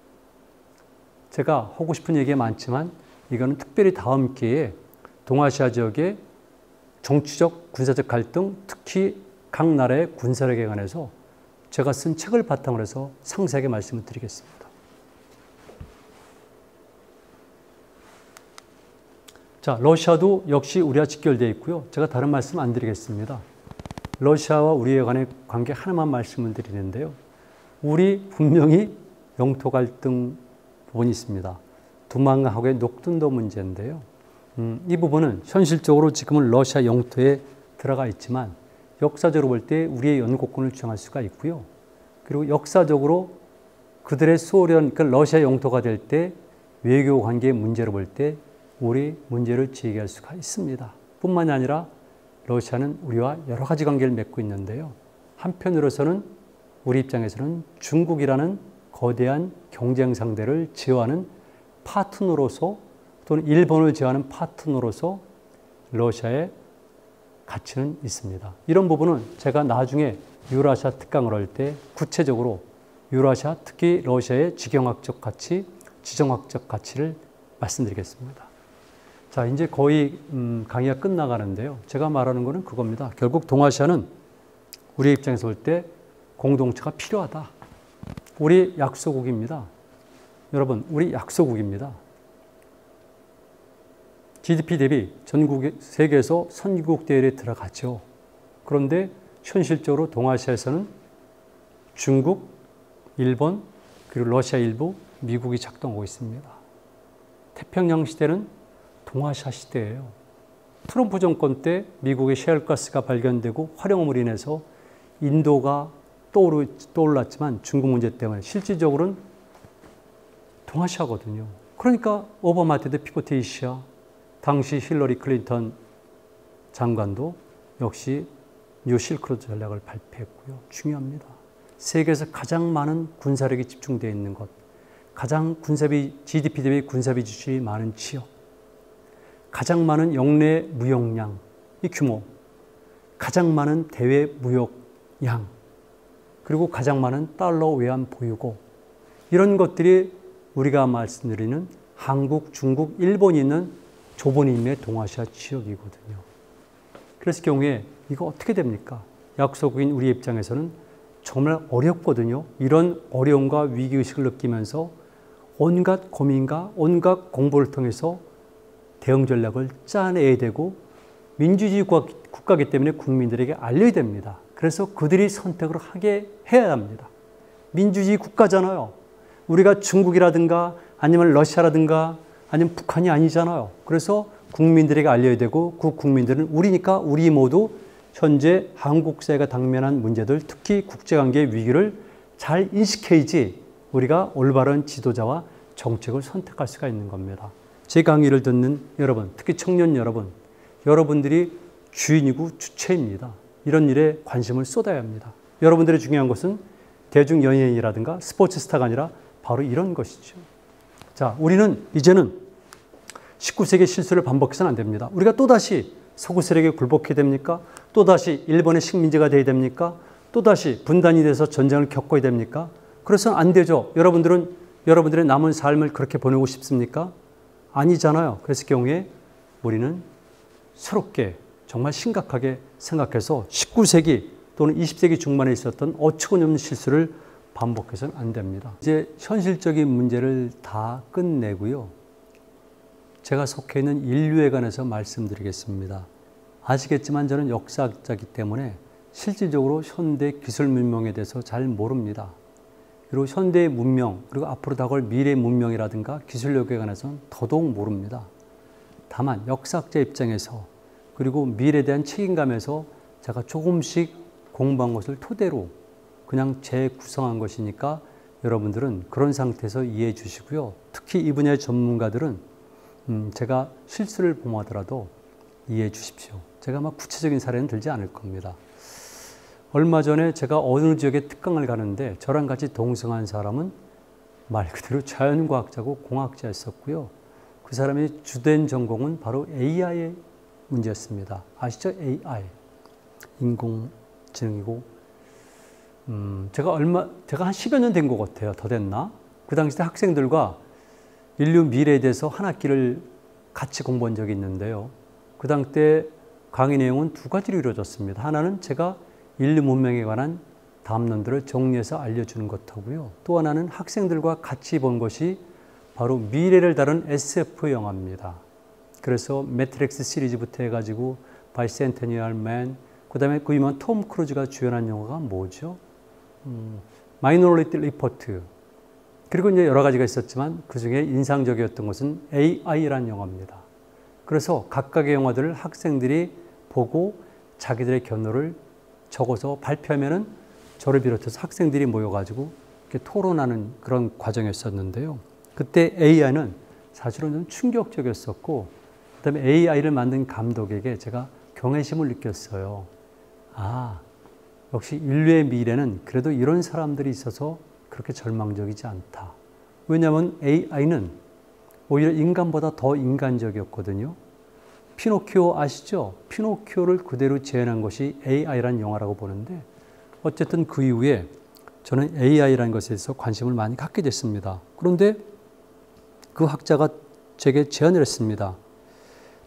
제가 하고 싶은 얘기가 많지만 이거는 특별히 다음 기회에 동아시아 지역의 정치적, 군사적 갈등, 특히 각 나라의 군사력에 관해서 제가 쓴 책을 바탕으로 해서 상세하게 말씀을 드리겠습니다. 자, 러시아도 역시 우리와 직결되어 있고요. 제가 다른 말씀 안 드리겠습니다. 러시아와 우리의 간의 관계 하나만 말씀을 드리는데요. 우리 분명히 영토 갈등 부분이 있습니다. 두만강하고의 녹둔도 문제인데요. 음, 이 부분은 현실적으로 지금은 러시아 영토에 들어가 있지만 역사적으로 볼 때 우리의 연고권을 주장할 수가 있고요. 그리고 역사적으로 그들의 소련, 그러니까 러시아 영토가 될 때 외교 관계의 문제로 볼 때 우리 문제를 제기할 수가 있습니다. 뿐만이 아니라 러시아는 우리와 여러 가지 관계를 맺고 있는데요. 한편으로서는 우리 입장에서는 중국이라는 거대한 경쟁 상대를 제어하는 파트너로서 또는 일본을 제어하는 파트너로서 러시아의 가치는 있습니다. 이런 부분은 제가 나중에 유라시아 특강을 할 때 구체적으로 유라시아, 특히 러시아의 지경학적 가치, 지정학적 가치를 말씀드리겠습니다. 자, 이제 거의 음, 강의가 끝나가는데요. 제가 말하는 거는 그겁니다. 결국 동아시아는 우리 입장에서 볼 때 공동체가 필요하다. 우리 약소국입니다. 여러분, 우리 약소국입니다. 지디피 대비 전국 세계에서 선진국 대열에 들어가죠. 그런데 현실적으로 동아시아에서는 중국, 일본, 그리고 러시아 일부, 미국이 작동하고 있습니다. 태평양 시대는 동아시아 시대예요. 트럼프 정권 때 미국의 셰일가스가 발견되고 활용으로 인해서 인도가 떠올랐지만 중국 문제 때문에 실질적으로는 동아시아거든요. 그러니까 오바마 때도 피보트 에이시아, 당시 힐러리 클린턴 장관도 역시 뉴 실크로드 전략을 발표했고요. 중요합니다. 세계에서 가장 많은 군사력이 집중되어 있는 것, 가장 군사비, 지디피 대비 군사비 지출이 많은 지역, 가장 많은 역내 무역량, 이 규모, 가장 많은 대외 무역량, 그리고 가장 많은 달러 외환 보유고, 이런 것들이 우리가 말씀드리는 한국, 중국, 일본이 있는 좁은 인의 동아시아 지역이거든요. 그랬을 경우에 이거 어떻게 됩니까? 약소국인 우리 입장에서는 정말 어렵거든요. 이런 어려움과 위기의식을 느끼면서 온갖 고민과 온갖 공부를 통해서 대응 전략을 짜내야 되고 민주주의 국가이기 때문에 국민들에게 알려야 됩니다. 그래서 그들이 선택을 하게 해야 합니다. 민주주의 국가잖아요. 우리가 중국이라든가 아니면 러시아라든가 아니면 북한이 아니잖아요. 그래서 국민들에게 알려야 되고 그 국민들은 우리니까 우리 모두 현재 한국 사회가 당면한 문제들, 특히 국제관계 위기를 잘 인식해야지 우리가 올바른 지도자와 정책을 선택할 수가 있는 겁니다. 제 강의를 듣는 여러분, 특히 청년 여러분, 여러분들이 주인이고 주체입니다. 이런 일에 관심을 쏟아야 합니다. 여러분들의 중요한 것은 대중 연예인이라든가 스포츠 스타가 아니라 바로 이런 것이죠. 자, 우리는 이제는 십구 세기 실수를 반복해서는 안 됩니다. 우리가 또다시 서구 세력에 굴복해야 됩니까? 또다시 일본의 식민지가 돼야 됩니까? 또다시 분단이 돼서 전쟁을 겪어야 됩니까? 그래서는 안 되죠. 여러분들은 여러분들의 남은 삶을 그렇게 보내고 싶습니까? 아니잖아요. 그랬을 경우에 우리는 새롭게 정말 심각하게 생각해서 십구 세기 또는 이십 세기 중반에 있었던 어처구니없는 실수를 반복해서는 안 됩니다. 이제 현실적인 문제를 다 끝내고요. 제가 속해 있는 인류에 관해서 말씀드리겠습니다. 아시겠지만 저는 역사학자이기 때문에 실질적으로 현대 기술 문명에 대해서 잘 모릅니다. 그리고 현대 문명, 그리고 앞으로 다가올 미래 문명이라든가 기술력에 관해서는 더더욱 모릅니다. 다만 역사학자 입장에서 그리고 미래에 대한 책임감에서 제가 조금씩 공부한 것을 토대로 그냥 재구성한 것이니까 여러분들은 그런 상태에서 이해해 주시고요. 특히 이 분야의 전문가들은 음 제가 실수를 범하더라도 이해해 주십시오. 제가 막 구체적인 사례는 들지 않을 겁니다. 얼마 전에 제가 어느 지역에 특강을 가는데 저랑 같이 동승한 사람은 말 그대로 자연과학자고 공학자였었고요. 그 사람의 주된 전공은 바로 에이아이의 문제였습니다. 아시죠? 에이아이. 인공지능이고, 음, 제가 얼마, 제가 한 십여 년 된 것 같아요. 더 됐나? 그 당시 때 학생들과 인류 미래에 대해서 한 학기를 같이 공부한 적이 있는데요. 그 당 때 강의 내용은 두 가지로 이루어졌습니다. 하나는 제가 인류 문명에 관한 담론들을 정리해서 알려주는 것하고요. 또 하나는 학생들과 같이 본 것이 바로 미래를 다룬 에스에프 영화입니다. 그래서 매트릭스 시리즈부터 해가지고 바이센테니얼 맨, 그 다음에 그 유명한 톰 크루즈가 주연한 영화가 뭐죠? 음, 마이너리티 리포트. 그리고 이제 여러 가지가 있었지만 그 중에 인상적이었던 것은 에이아이라는 영화입니다. 그래서 각각의 영화들을 학생들이 보고 자기들의 견해를 적어서 발표하면은 저를 비롯해서 학생들이 모여가지고 이렇게 토론하는 그런 과정이었었는데요. 그때 에이아이는 사실은 좀 충격적이었었고, 그 다음에 에이아이를 만든 감독에게 제가 경외심을 느꼈어요. 아, 역시 인류의 미래는 그래도 이런 사람들이 있어서 그렇게 절망적이지 않다. 왜냐하면 에이아이는 오히려 인간보다 더 인간적이었거든요. 피노키오 아시죠? 피노키오를 그대로 재현한 것이 에이아이라는 영화라고 보는데, 어쨌든 그 이후에 저는 에이아이라는 것에 대해서 관심을 많이 갖게 됐습니다. 그런데 그 학자가 제게 제안을 했습니다.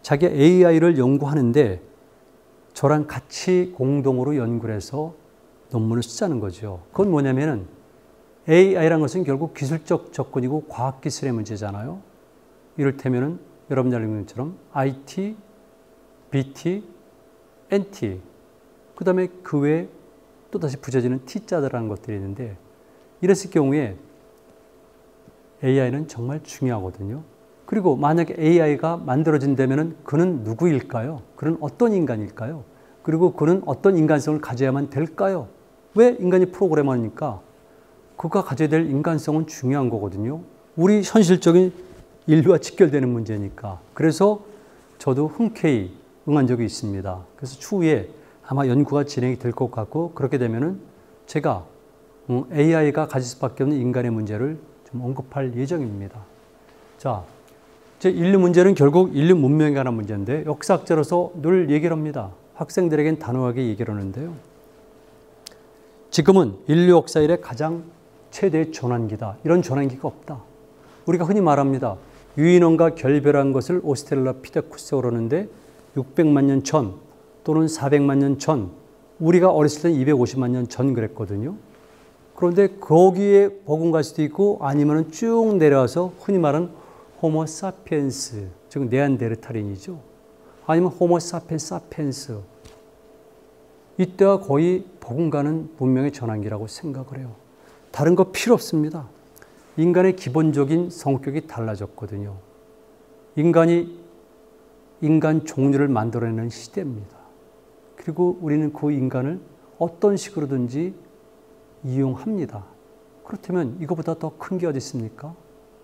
자기 에이아이를 연구하는데 저랑 같이 공동으로 연구를 해서 논문을 쓰자는 거죠. 그건 뭐냐면은 에이아이라는 것은 결국 기술적 접근이고 과학기술의 문제잖아요. 이를테면은 여러분 알고 있는 것처럼 아이티, 비티, 엔티, 그 다음에 그 외에 또다시 부서지는 T자들이라는 것들이 있는데 이랬을 경우에 에이아이는 정말 중요하거든요. 그리고 만약에 에이아이가 만들어진다면 그는 누구일까요? 그는 어떤 인간일까요? 그리고 그는 어떤 인간성을 가져야만 될까요? 왜 인간이 프로그래머니까 그가 가져야 될 인간성은 중요한 거거든요. 우리 현실적인 인류와 직결되는 문제니까. 그래서 저도 흔쾌히 응한 적이 있습니다. 그래서 추후에 아마 연구가 진행이 될 것 같고 그렇게 되면은 제가 에이아이가 가질 수밖에 없는 인간의 문제를 좀 언급할 예정입니다. 자, 제 인류 문제는 결국 인류 문명에 관한 문제인데 역사학자로서 늘 얘기를 합니다. 학생들에겐 단호하게 얘기를 하는데요. 지금은 인류 역사 이래 가장 최대의 전환기다. 이런 전환기가 없다. 우리가 흔히 말합니다. 유인원과 결별한 것을 오스트랄로피테쿠스라고 그러는데 육백만 년 전 또는 사백만 년 전, 우리가 어렸을 때 이백오십만 년 전 그랬거든요. 그런데 거기에 버금갈 수도 있고 아니면 쭉 내려와서 흔히 말하는 호모 사피엔스, 즉 네안데르탈인이죠. 아니면 호모 사피엔 사피엔스. 이때와 거의 버금가는 문명의 전환기라고 생각을 해요. 다른 거 필요 없습니다. 인간의 기본적인 성격이 달라졌거든요. 인간이 인간 종류를 만들어내는 시대입니다. 그리고 우리는 그 인간을 어떤 식으로든지 이용합니다. 그렇다면 이거보다 더 큰 게 어디 있습니까?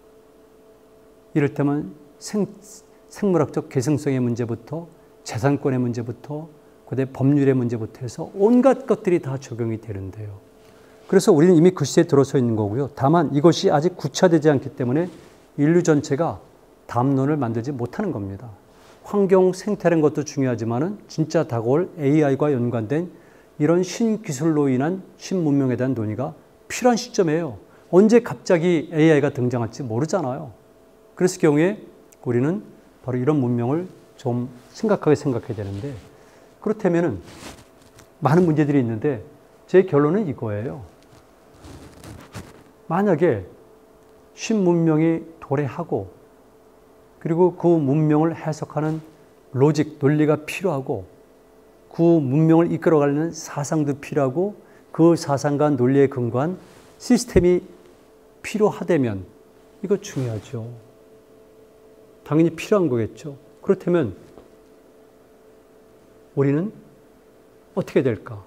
이를테면 생, 생물학적 개성성의 문제부터 재산권의 문제부터 그다음에 법률의 문제부터 해서 온갖 것들이 다 적용이 되는데요. 그래서 우리는 이미 그 시대에 들어서 있는 거고요. 다만 이것이 아직 구체화되지 않기 때문에 인류 전체가 담론을 만들지 못하는 겁니다. 환경 생태라는 것도 중요하지만은 진짜 다가올 에이아이와 연관된 이런 신기술로 인한 신문명에 대한 논의가 필요한 시점이에요. 언제 갑자기 에이아이가 등장할지 모르잖아요. 그랬을 경우에 우리는 바로 이런 문명을 좀 심각하게 생각해야 되는데 그렇다면은 많은 문제들이 있는데 제 결론은 이거예요. 만약에 신문명이 도래하고 그리고 그 문명을 해석하는 로직, 논리가 필요하고 그 문명을 이끌어가려는 사상도 필요하고 그 사상과 논리에 근거한 시스템이 필요하다면 이거 중요하죠. 당연히 필요한 거겠죠. 그렇다면 우리는 어떻게 될까?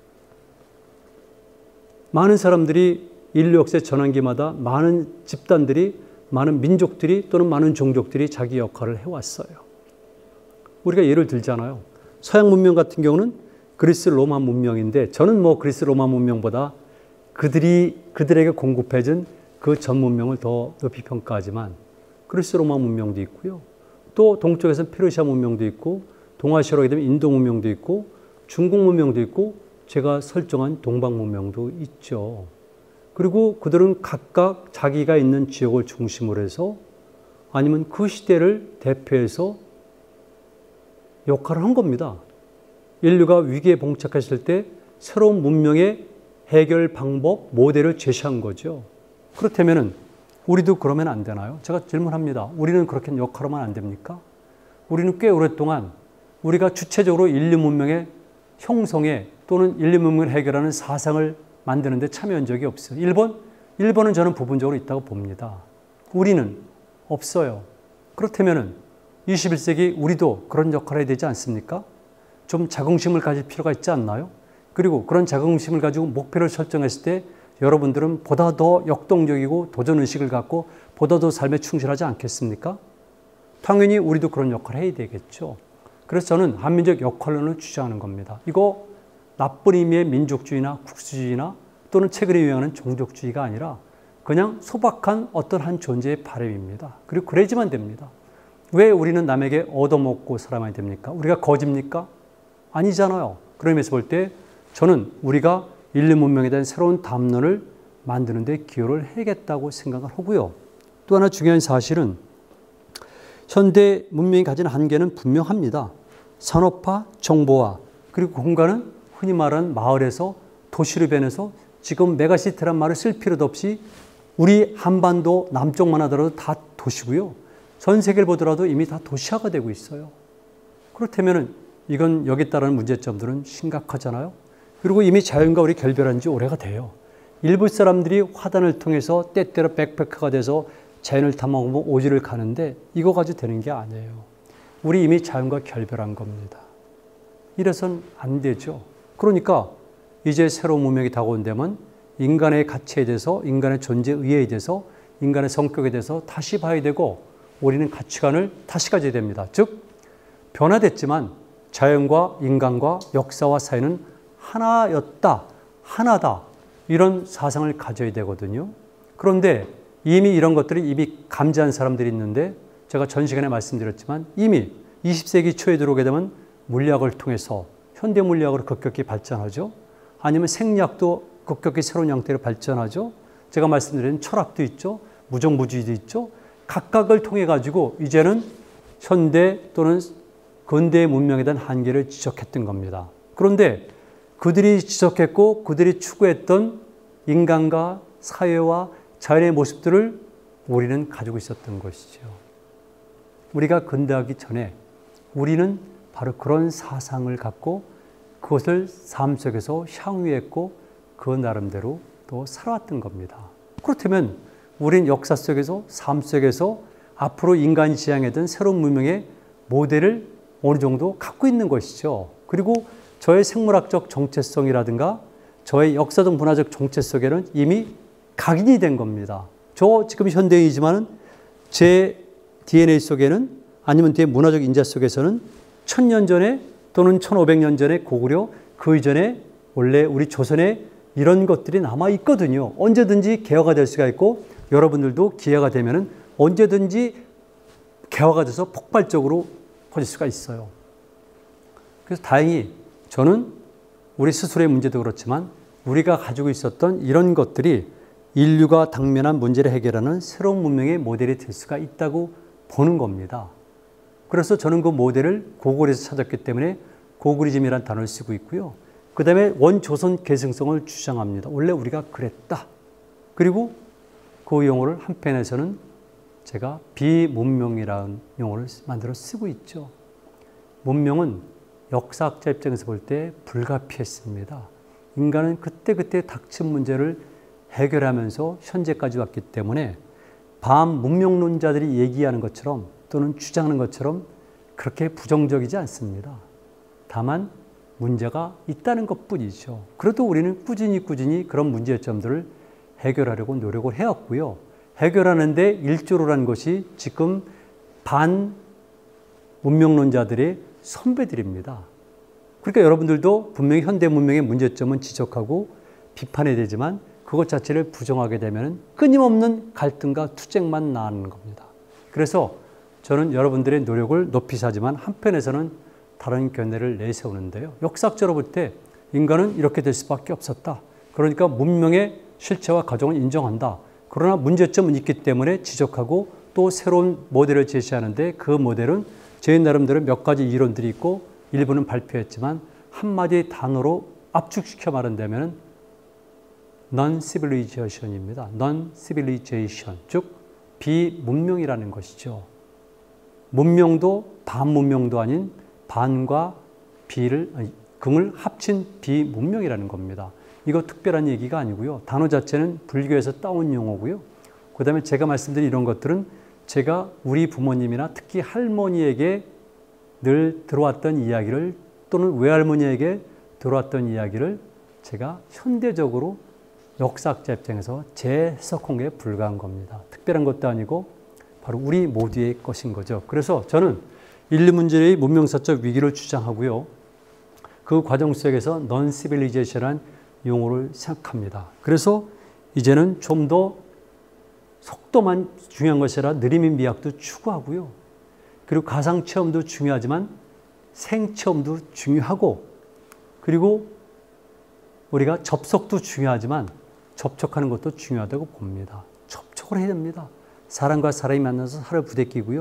많은 사람들이 인류 역사의 전환기마다 많은 집단들이 많은 민족들이 또는 많은 종족들이 자기 역할을 해왔어요. 우리가 예를 들잖아요. 서양 문명 같은 경우는 그리스 로마 문명인데 저는 뭐 그리스 로마 문명보다 그들이 그들에게 공급해준 그 전 문명을 더 높이 평가하지만 그리스 로마 문명도 있고요. 또 동쪽에서는 페르시아 문명도 있고 동아시아로 하게 되면 인도 문명도 있고 중국 문명도 있고 제가 설정한 동방 문명도 있죠. 그리고 그들은 각각 자기가 있는 지역을 중심으로 해서 아니면 그 시대를 대표해서 역할을 한 겁니다. 인류가 위기에 봉착했을 때 새로운 문명의 해결 방법, 모델을 제시한 거죠. 그렇다면 우리도 그러면 안 되나요? 제가 질문합니다. 우리는 그렇게 역할하면 안 됩니까? 우리는 꽤 오랫동안 우리가 주체적으로 인류 문명의 형성에 또는 인류 문명을 해결하는 사상을 만드는 데 참여한 적이 없어요. 일본? 일본은 저는 부분적으로 있다고 봅니다. 우리는 없어요. 그렇다면 이십일 세기 우리도 그런 역할을 해야 되지 않습니까? 좀 자긍심을 가질 필요가 있지 않나요? 그리고 그런 자긍심을 가지고 목표를 설정했을 때 여러분들은 보다 더 역동적이고 도전의식을 갖고 보다 더 삶에 충실하지 않겠습니까? 당연히 우리도 그런 역할을 해야 되겠죠. 그래서 저는 한민족 역할론을 주장하는 겁니다. 이거 나쁜 의미의 민족주의나 국수주의나 또는 최근에 유행하는 종족주의가 아니라 그냥 소박한 어떤 한 존재의 바람입니다. 그리고 그래야지만 됩니다. 왜 우리는 남에게 얻어먹고 살아야만 됩니까? 우리가 거짓입니까? 아니잖아요. 그런 의미에서 볼 때 저는 우리가 인류 문명에 대한 새로운 담론을 만드는 데 기여를 해야겠다고 생각을 하고요. 또 하나 중요한 사실은 현대 문명이 가진 한계는 분명합니다. 산업화, 정보화, 그리고 공간은 흔히 말하는 마을에서 도시로 변해서 지금 메가시티란 말을 쓸 필요도 없이 우리 한반도 남쪽만 하더라도 다 도시고요. 전 세계를 보더라도 이미 다 도시화가 되고 있어요. 그렇다면 이건 여기에 따른 문제점들은 심각하잖아요. 그리고 이미 자연과 우리 결별한 지 오래가 돼요. 일부 사람들이 화단을 통해서 때때로 백패커가 돼서 자연을 탐험하고 오지를 가는데 이거 가지고 되는 게 아니에요. 우리 이미 자연과 결별한 겁니다. 이래서는 안 되죠. 그러니까 이제 새로운 문명이 다가온다면 인간의 가치에 대해서, 인간의 존재 의의에 대해서, 인간의 성격에 대해서 다시 봐야 되고 우리는 가치관을 다시 가져야 됩니다. 즉 변화됐지만 자연과 인간과 역사와 사회는 하나였다, 하나다, 이런 사상을 가져야 되거든요. 그런데 이미 이런 것들이 이미 감지한 사람들이 있는데 제가 전 시간에 말씀드렸지만 이미 이십 세기 초에 들어오게 되면 물리학을 통해서 현대 물리학으로 급격히 발전하죠. 아니면 생리학도 급격히 새로운 형태로 발전하죠. 제가 말씀드린 철학도 있죠. 무정부주의도 있죠. 각각을 통해 가지고 이제는 현대 또는 근대의 문명에 대한 한계를 지적했던 겁니다. 그런데 그들이 지적했고 그들이 추구했던 인간과 사회와 자연의 모습들을 우리는 가지고 있었던 것이죠. 우리가 근대하기 전에 우리는 바로 그런 사상을 갖고 그것을 삶 속에서 향유했고 그 나름대로 또 살아왔던 겁니다. 그렇다면 우리는 역사 속에서 삶 속에서 앞으로 인간이 지향하던 새로운 문명의 모델을 어느 정도 갖고 있는 것이죠. 그리고 저의 생물학적 정체성이라든가 저의 역사적 문화적 정체성에는 이미 각인이 된 겁니다. 저 지금 현대인이지만 제 디엔에이 속에는 아니면 제 문화적 인자 속에서는 천년 전에 또는 천오백 년 전에 고구려 그 이전에 원래 우리 조선에 이런 것들이 남아 있거든요. 언제든지 개화가 될 수가 있고 여러분들도 기회가 되면 언제든지 개화가 돼서 폭발적으로 퍼질 수가 있어요. 그래서 다행히 저는 우리 스스로의 문제도 그렇지만 우리가 가지고 있었던 이런 것들이 인류가 당면한 문제를 해결하는 새로운 문명의 모델이 될 수가 있다고 보는 겁니다. 그래서 저는 그 모델을 고글에서 찾았기 때문에 고글이즘이라는 단어를 쓰고 있고요. 그 다음에 원조선 계승성을 주장합니다. 원래 우리가 그랬다. 그리고 그 용어를 한편에서는 제가 비문명이라는 용어를 만들어 쓰고 있죠. 문명은 역사학자 입장에서 볼 때 불가피했습니다. 인간은 그때그때 닥친 문제를 해결하면서 현재까지 왔기 때문에 반문명론자들이 얘기하는 것처럼 또는 주장하는 것처럼 그렇게 부정적이지 않습니다. 다만 문제가 있다는 것뿐이죠. 그래도 우리는 꾸준히 꾸준히 그런 문제점들을 해결하려고 노력을 해왔고요. 해결하는데 일조로라는 것이 지금 반문명론자들의 선배들입니다. 그러니까 여러분들도 분명히 현대 문명의 문제점은 지적하고 비판해야 되지만 그것 자체를 부정하게 되면 끊임없는 갈등과 투쟁만 나는 겁니다. 그래서 저는 여러분들의 노력을 높이 사지만 한편에서는 다른 견해를 내세우는데요. 역사학적으로 볼 때 인간은 이렇게 될 수밖에 없었다. 그러니까 문명의 실체와 가정을 인정한다. 그러나 문제점은 있기 때문에 지적하고 또 새로운 모델을 제시하는데 그 모델은 제 나름대로 몇 가지 이론들이 있고 일부는 발표했지만 한마디 단어로 압축시켜 말한다면 non-civilization입니다. non-civilization, 즉 비문명이라는 것이죠. 문명도 반문명도 아닌 반과 비를, 아니, 긍을 합친 비문명이라는 겁니다. 이거 특별한 얘기가 아니고요. 단어 자체는 불교에서 따온 용어고요. 그 다음에 제가 말씀드린 이런 것들은 제가 우리 부모님이나 특히 할머니에게 늘 들어왔던 이야기를 또는 외할머니에게 들어왔던 이야기를 제가 현대적으로 역사학자 입장에서 재해석한 게 불가한 겁니다. 특별한 것도 아니고 바로 우리 모두의 것인 거죠. 그래서 저는 인류 문제의 문명사적 위기를 주장하고요. 그 과정 속에서 non-civilization이라는 용어를 생각합니다. 그래서 이제는 좀 더 속도만 중요한 것이 아니라 느림의 미학도 추구하고요. 그리고 가상체험도 중요하지만 생체험도 중요하고 그리고 우리가 접속도 중요하지만 접촉하는 것도 중요하다고 봅니다. 접촉을 해야 됩니다. 사람과 사람이 만나서 살을 부대끼고요.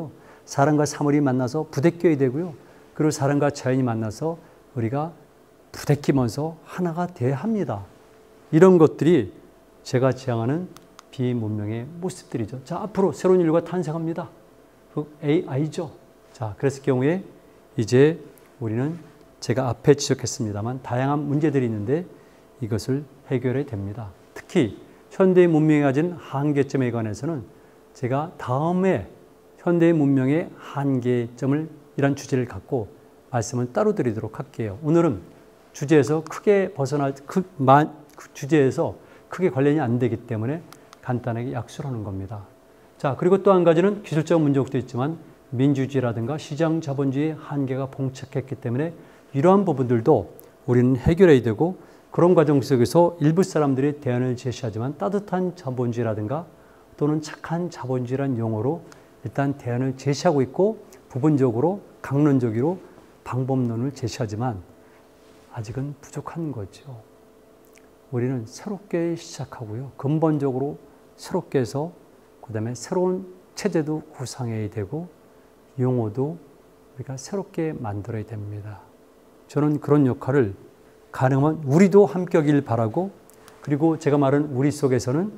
사람과 사물이 만나서 부대껴야 되고요. 그리고 사람과 자연이 만나서 우리가 부대끼면서 하나가 돼야 합니다. 이런 것들이 제가 지향하는 비문명의 모습들이죠. 자, 앞으로 새로운 인류가 탄생합니다. 그 에이아이죠. 자, 그랬을 경우에 이제 우리는 제가 앞에 지적했습니다만 다양한 문제들이 있는데 이것을 해결해야 됩니다. 특히 현대의 문명이 가진 한계점에 관해서는 제가 다음에 현대의 문명의 한계점을 이란 주제를 갖고 말씀을 따로 드리도록 할게요. 오늘은 주제에서 크게 벗어날 그, 마, 그 주제에서 크게 관련이 안 되기 때문에 간단하게 약수를 하는 겁니다. 자, 그리고 또 한 가지는 기술적 문제도 있지만 민주주의라든가 시장 자본주의의 한계가 봉착했기 때문에 이러한 부분들도 우리는 해결해야 되고 그런 과정 속에서 일부 사람들이 대안을 제시하지만 따뜻한 자본주의라든가 또는 착한 자본주의라는 용어로 일단 대안을 제시하고 있고 부분적으로 강론적으로 방법론을 제시하지만 아직은 부족한 거죠. 우리는 새롭게 시작하고요. 근본적으로 새롭게 해서 그 다음에 새로운 체제도 구상해야 되고 용어도 우리가 새롭게 만들어야 됩니다. 저는 그런 역할을 가능하면 우리도 함께 하길 바라고 그리고 제가 말한 우리 속에서는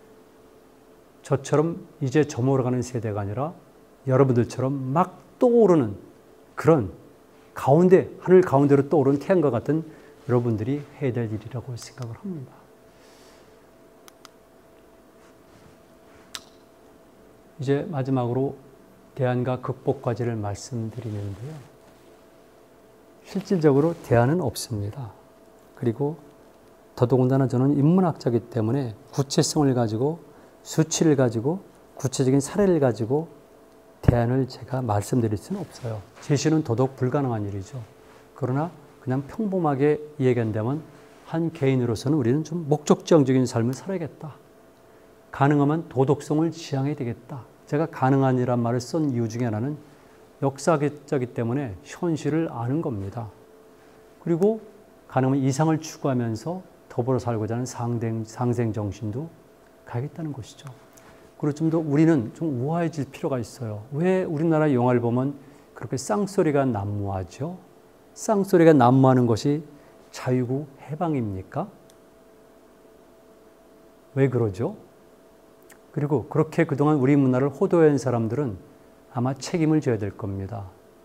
저처럼 이제 저물어가는 세대가 아니라 여러분들처럼 막 떠오르는 그런 가운데 하늘 가운데로 떠오르는 태양과 같은 여러분들이 해야 될 일이라고 생각을 합니다. 이제 마지막으로 대안과 극복 과제를 말씀드리는데요. 실질적으로 대안은 없습니다. 그리고 더더군다나 저는 인문학자이기 때문에 구체성을 가지고 수치를 가지고 구체적인 사례를 가지고 대안을 제가 말씀드릴 수는 없어요. 제시는 더더욱 불가능한 일이죠. 그러나 그냥 평범하게 이야기한다면 한 개인으로서는 우리는 좀 목적지향적인 삶을 살아야겠다. 가능하면 도덕성을 지향해야 되겠다. 제가 가능한이란 말을 쓴 이유 중에 하나는 역사학자이기 때문에 현실을 아는 겁니다. 그리고 가능하면 이상을 추구하면서 더불어 살고자 하는 상생, 상생 정신도 가겠다는 것이죠. 그리고 좀 더 우리는 좀 우아해질 필요가 있어요. 왜 우리나라 영화를 보면 그렇게 쌍소리가 난무하죠? 쌍소리가 난무하는 것이 자유고 해방입니까? 왜 그러죠? 그리고 그렇게 그동안 우리 문화를 호도한 사람들은 아마 책임을 져야 될 겁니다.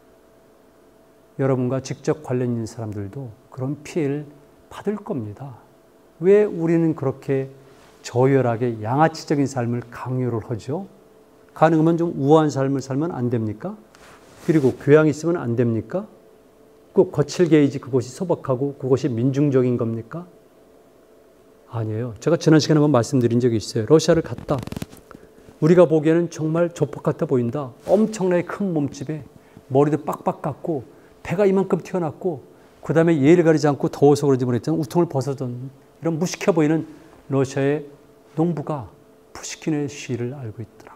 여러분과 직접 관련 있는 사람들도 그런 피해를 받을 겁니다. 왜 우리는 그렇게 저열하게 양아치적인 삶을 강요를 하죠? 가능하면 좀 우아한 삶을 살면 안 됩니까? 그리고 교양이 있으면 안 됩니까? 꼭 거칠게 해야지 그것이 소박하고 그것이 민중적인 겁니까? 아니에요. 제가 지난 시간에 한번 말씀드린 적이 있어요. 러시아를 갔다. 우리가 보기에는 정말 조폭 같아 보인다. 엄청나게 큰 몸집에 머리도 빡빡 깎고 배가 이만큼 튀어났고 그 다음에 예의를 가리지 않고 더워서 그런지 모르겠지만 우통을 벗어던 이런 무식해 보이는 러시아의 농부가 푸시킨의 시를 알고 있더라고.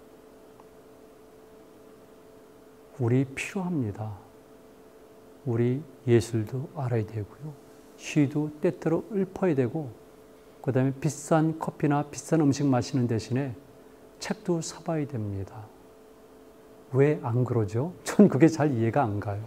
우리 필요합니다. 우리 예술도 알아야 되고요. 시도 때때로 읊어야 되고 그 다음에 비싼 커피나 비싼 음식 마시는 대신에 책도 사봐야 됩니다. 왜 안 그러죠? 전 그게 잘 이해가 안 가요.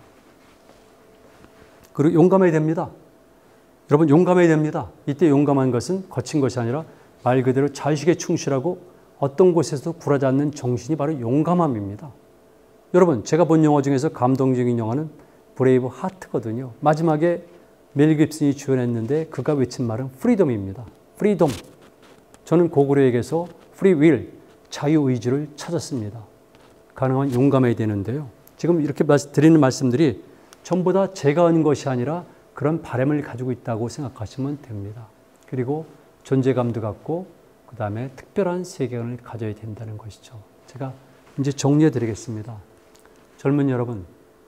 그리고 용감해야 됩니다. 여러분 용감해야 됩니다. 이때 용감한 것은 거친 것이 아니라 말 그대로 자의식에 충실하고 어떤 곳에서도 굴하지 않는 정신이 바로 용감함입니다. 여러분 제가 본 영화 중에서 감동적인 영화는 브레이브 하트거든요. 마지막에 멜 깁슨이 주연했는데 그가 외친 말은 프리덤입니다. 프리덤. 저는 고구려에게서 프리 윌, 자유의지를 찾았습니다. 가능한 용감해야 되는데요. 지금 이렇게 드리는 말씀들이 전부 다 제가 하는 것이 아니라 그런 바람을 가지고 있다고 생각하시면 됩니다. 그리고 존재감도 갖고 그 다음에 특별한 세계관을 가져야 된다는 것이죠. 제가 이제 정리해 드리겠습니다. 젊은 여러분,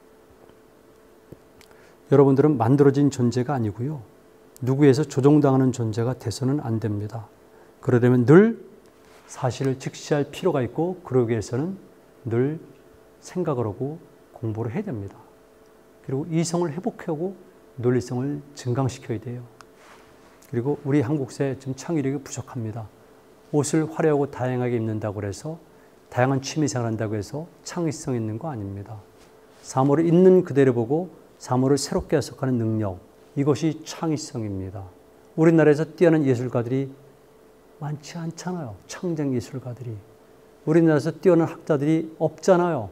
여러분들은 만들어진 존재가 아니고요. 누구에서 조종당하는 존재가 돼서는 안 됩니다. 그러려면 늘 사실을 직시할 필요가 있고 그러기 위해서는 늘 생각을 하고 공부를 해야 됩니다. 그리고 이성을 회복하고 논리성을 증강시켜야 돼요. 그리고 우리 한국사회 지금 창의력이 부족합니다. 옷을 화려하고 다양하게 입는다고 해서 다양한 취미생활 한다고 해서 창의성 있는 거 아닙니다. 사물을 있는 그대로 보고 사물을 새롭게 해석하는 능력, 이것이 창의성입니다. 우리나라에서 뛰어난 예술가들이 많지 않잖아요. 창작 예술가들이. 우리나라에서 뛰어난 학자들이 없잖아요.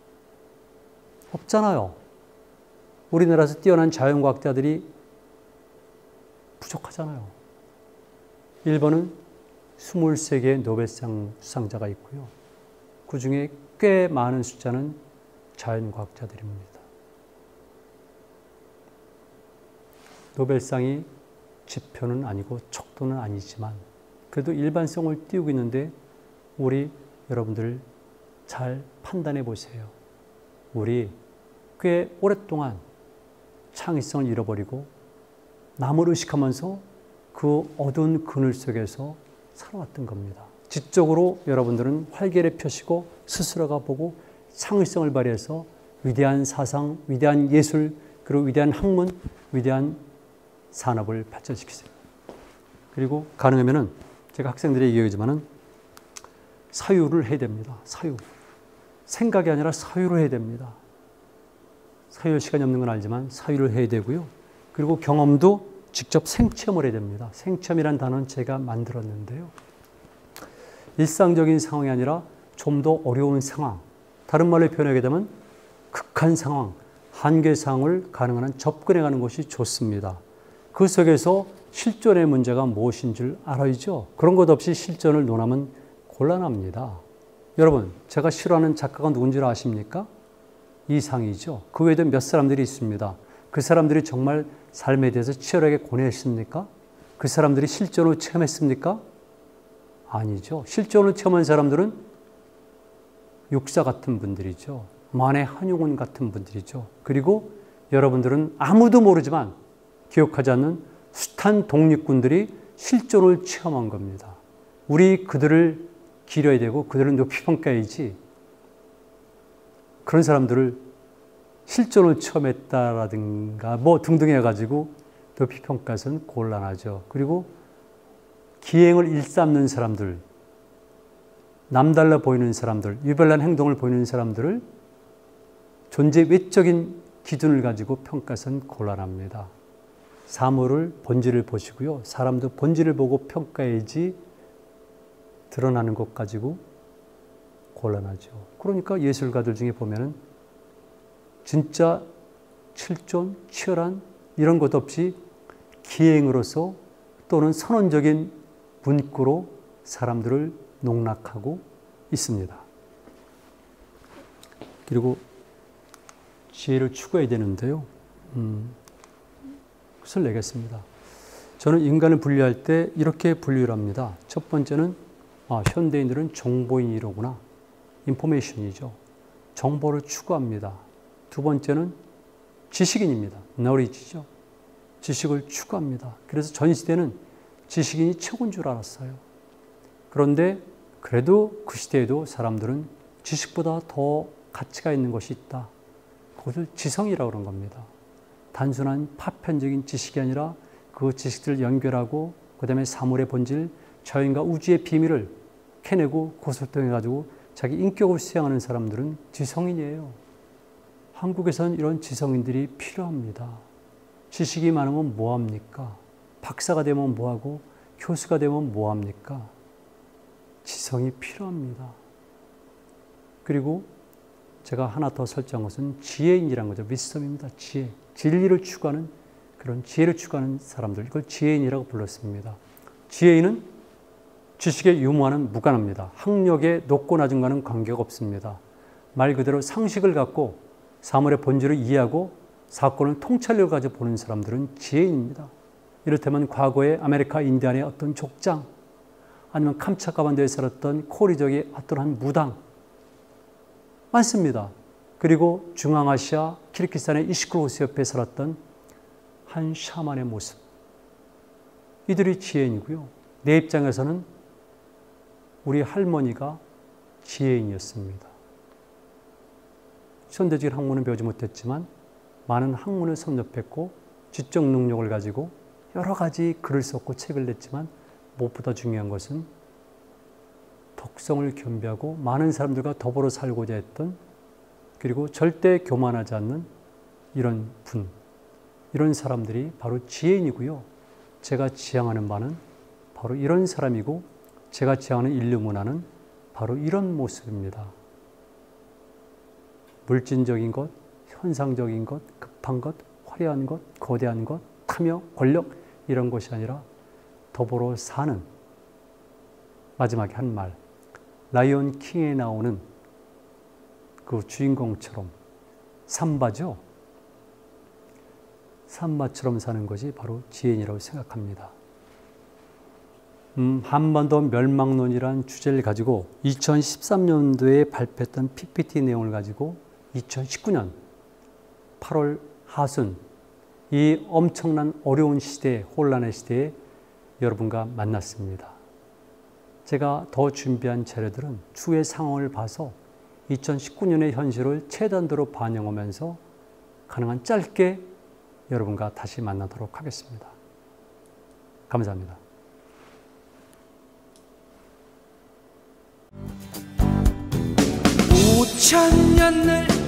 없잖아요. 우리나라에서 뛰어난 자연과학자들이 부족하잖아요. 일본은 이십삼 개의 노벨상 수상자가 있고요. 그 중에 꽤 많은 숫자는 자연과학자들입니다. 노벨상이 지표는 아니고 척도는 아니지만 그래도 일반성을 띄우고 있는데 우리 여러분들 잘 판단해 보세요. 우리 꽤 오랫동안 창의성을 잃어버리고 남을 의식하면서 그 어두운 그늘 속에서 살아왔던 겁니다. 지적으로 여러분들은 활개를 펴시고 스스로가 보고 창의성을 발휘해서 위대한 사상, 위대한 예술, 그리고 위대한 학문, 위대한 산업을 발전시키세요. 그리고 가능하면은 제가 학생들에게 얘기하지만은 사유를 해야 됩니다. 사유. 생각이 아니라 사유를 해야 됩니다. 사유할 시간이 없는 건 알지만 사유를 해야 되고요. 그리고 경험도 직접 생체험을 해야 됩니다. 생체험이라는 단어는 제가 만들었는데요. 일상적인 상황이 아니라 좀 더 어려운 상황, 다른 말로 표현하게 되면 극한 상황, 한계 상황을 가능한 한 접근해가는 것이 좋습니다. 그 속에서 실존의 문제가 무엇인 줄 알아야죠. 그런 것 없이 실존을 논하면 곤란합니다. 여러분, 제가 싫어하는 작가가 누군지 아십니까? 이상이죠. 그 외에도 몇 사람들이 있습니다. 그 사람들이 정말 삶에 대해서 치열하게 고뇌했습니까? 그 사람들이 실존을 체험했습니까? 아니죠. 실존을 체험한 사람들은 육사 같은 분들이죠. 만해 한용운 같은 분들이죠. 그리고 여러분들은 아무도 모르지만 기억하지 않는 숱한 독립군들이 실존을 체험한 겁니다. 우리 그들을 기려야 되고 그들을 높이 평가해야지 그런 사람들을 실존을 체험했다라든가 뭐 등등 해가지고 높이 평가해서는 곤란하죠. 그리고 기행을 일삼는 사람들, 남달라 보이는 사람들, 유별난 행동을 보이는 사람들을 존재 외적인 기준을 가지고 평가해서는 곤란합니다. 사물을 본질을 보시고요. 사람도 본질을 보고 평가해야지 드러나는 것 가지고 곤란하죠. 그러니까 예술가들 중에 보면은 진짜 실존, 치열한 이런 것 없이 기행으로서 또는 선언적인 문구로 사람들을 농락하고 있습니다. 그리고 지혜를 추구해야 되는데요. 음, 그것을 내겠습니다. 저는 인간을 분류할 때 이렇게 분류를 합니다. 첫 번째는 아, 현대인들은 정보인이로구나. 인포메이션이죠. 정보를 추구합니다. 두 번째는 지식인입니다. knowledge죠. 지식을 추구합니다. 그래서 전 시대는 지식인이 최고인 줄 알았어요. 그런데 그래도 그 시대에도 사람들은 지식보다 더 가치가 있는 것이 있다. 그것을 지성이라고 그런 겁니다. 단순한 파편적인 지식이 아니라 그 지식들을 연결하고 그 다음에 사물의 본질, 자연과 우주의 비밀을 캐내고 그것을 통해 가지고 자기 인격을 수양하는 사람들은 지성인이에요. 한국에서는 이런 지성인들이 필요합니다. 지식이 많으면 뭐합니까? 박사가 되면 뭐하고 교수가 되면 뭐합니까? 지성이 필요합니다. 그리고 제가 하나 더 설정한 것은 지혜인이라는 거죠. 윗섬입니다. 지혜. 진리를 추구하는 그런 지혜를 추구하는 사람들. 이걸 지혜인이라고 불렀습니다. 지혜인은 지식의 유무와는 무관합니다. 학력의 높고 낮은과는 관계가 없습니다. 말 그대로 상식을 갖고 사물의 본질을 이해하고 사건을 통찰력을 가지고 보는 사람들은 지혜인입니다. 이를테면 과거의 아메리카 인디안의 어떤 족장 아니면 캄차카 반도에 살았던 코리족의 어떤 한 무당 많습니다. 그리고 중앙아시아 키르기스탄의 이시크로스 옆에 살았던 한 샤만의 모습. 이들이 지혜인이고요. 내 입장에서는 우리 할머니가 지혜인이었습니다. 현대적인 학문은 배우지 못했지만 많은 학문을 섭렵했고 지적 능력을 가지고 여러 가지 글을 썼고 책을 냈지만 무엇보다 중요한 것은 독성을 겸비하고 많은 사람들과 더불어 살고자 했던, 그리고 절대 교만하지 않는 이런 분, 이런 사람들이 바로 지혜인이고요. 제가 지향하는 바는 바로 이런 사람이고, 제가 지향하는 인류 문화는 바로 이런 모습입니다. 물질적인 것, 현상적인 것, 급한 것, 화려한 것, 거대한 것, 탐욕, 권력, 이런 것이 아니라 더불어 사는, 마지막에 한 말, 라이온 킹에 나오는 그 주인공처럼 삼바죠. 삼바처럼 사는 것이 바로 지혜인이라고 생각합니다. 음, 한반도 멸망론이란 주제를 가지고 이천십삼 년도에 발표했던 피피티 내용을 가지고 이천십구 년 팔월 하순, 이 엄청난 어려운 시대, 혼란의 시대에 여러분과 만났습니다. 제가 더 준비한 자료들은 추후의 상황을 봐서 이천십구 년의 현실을 최단도로 반영하면서 가능한 짧게 여러분과 다시 만나도록 하겠습니다. 감사합니다. 오천 년을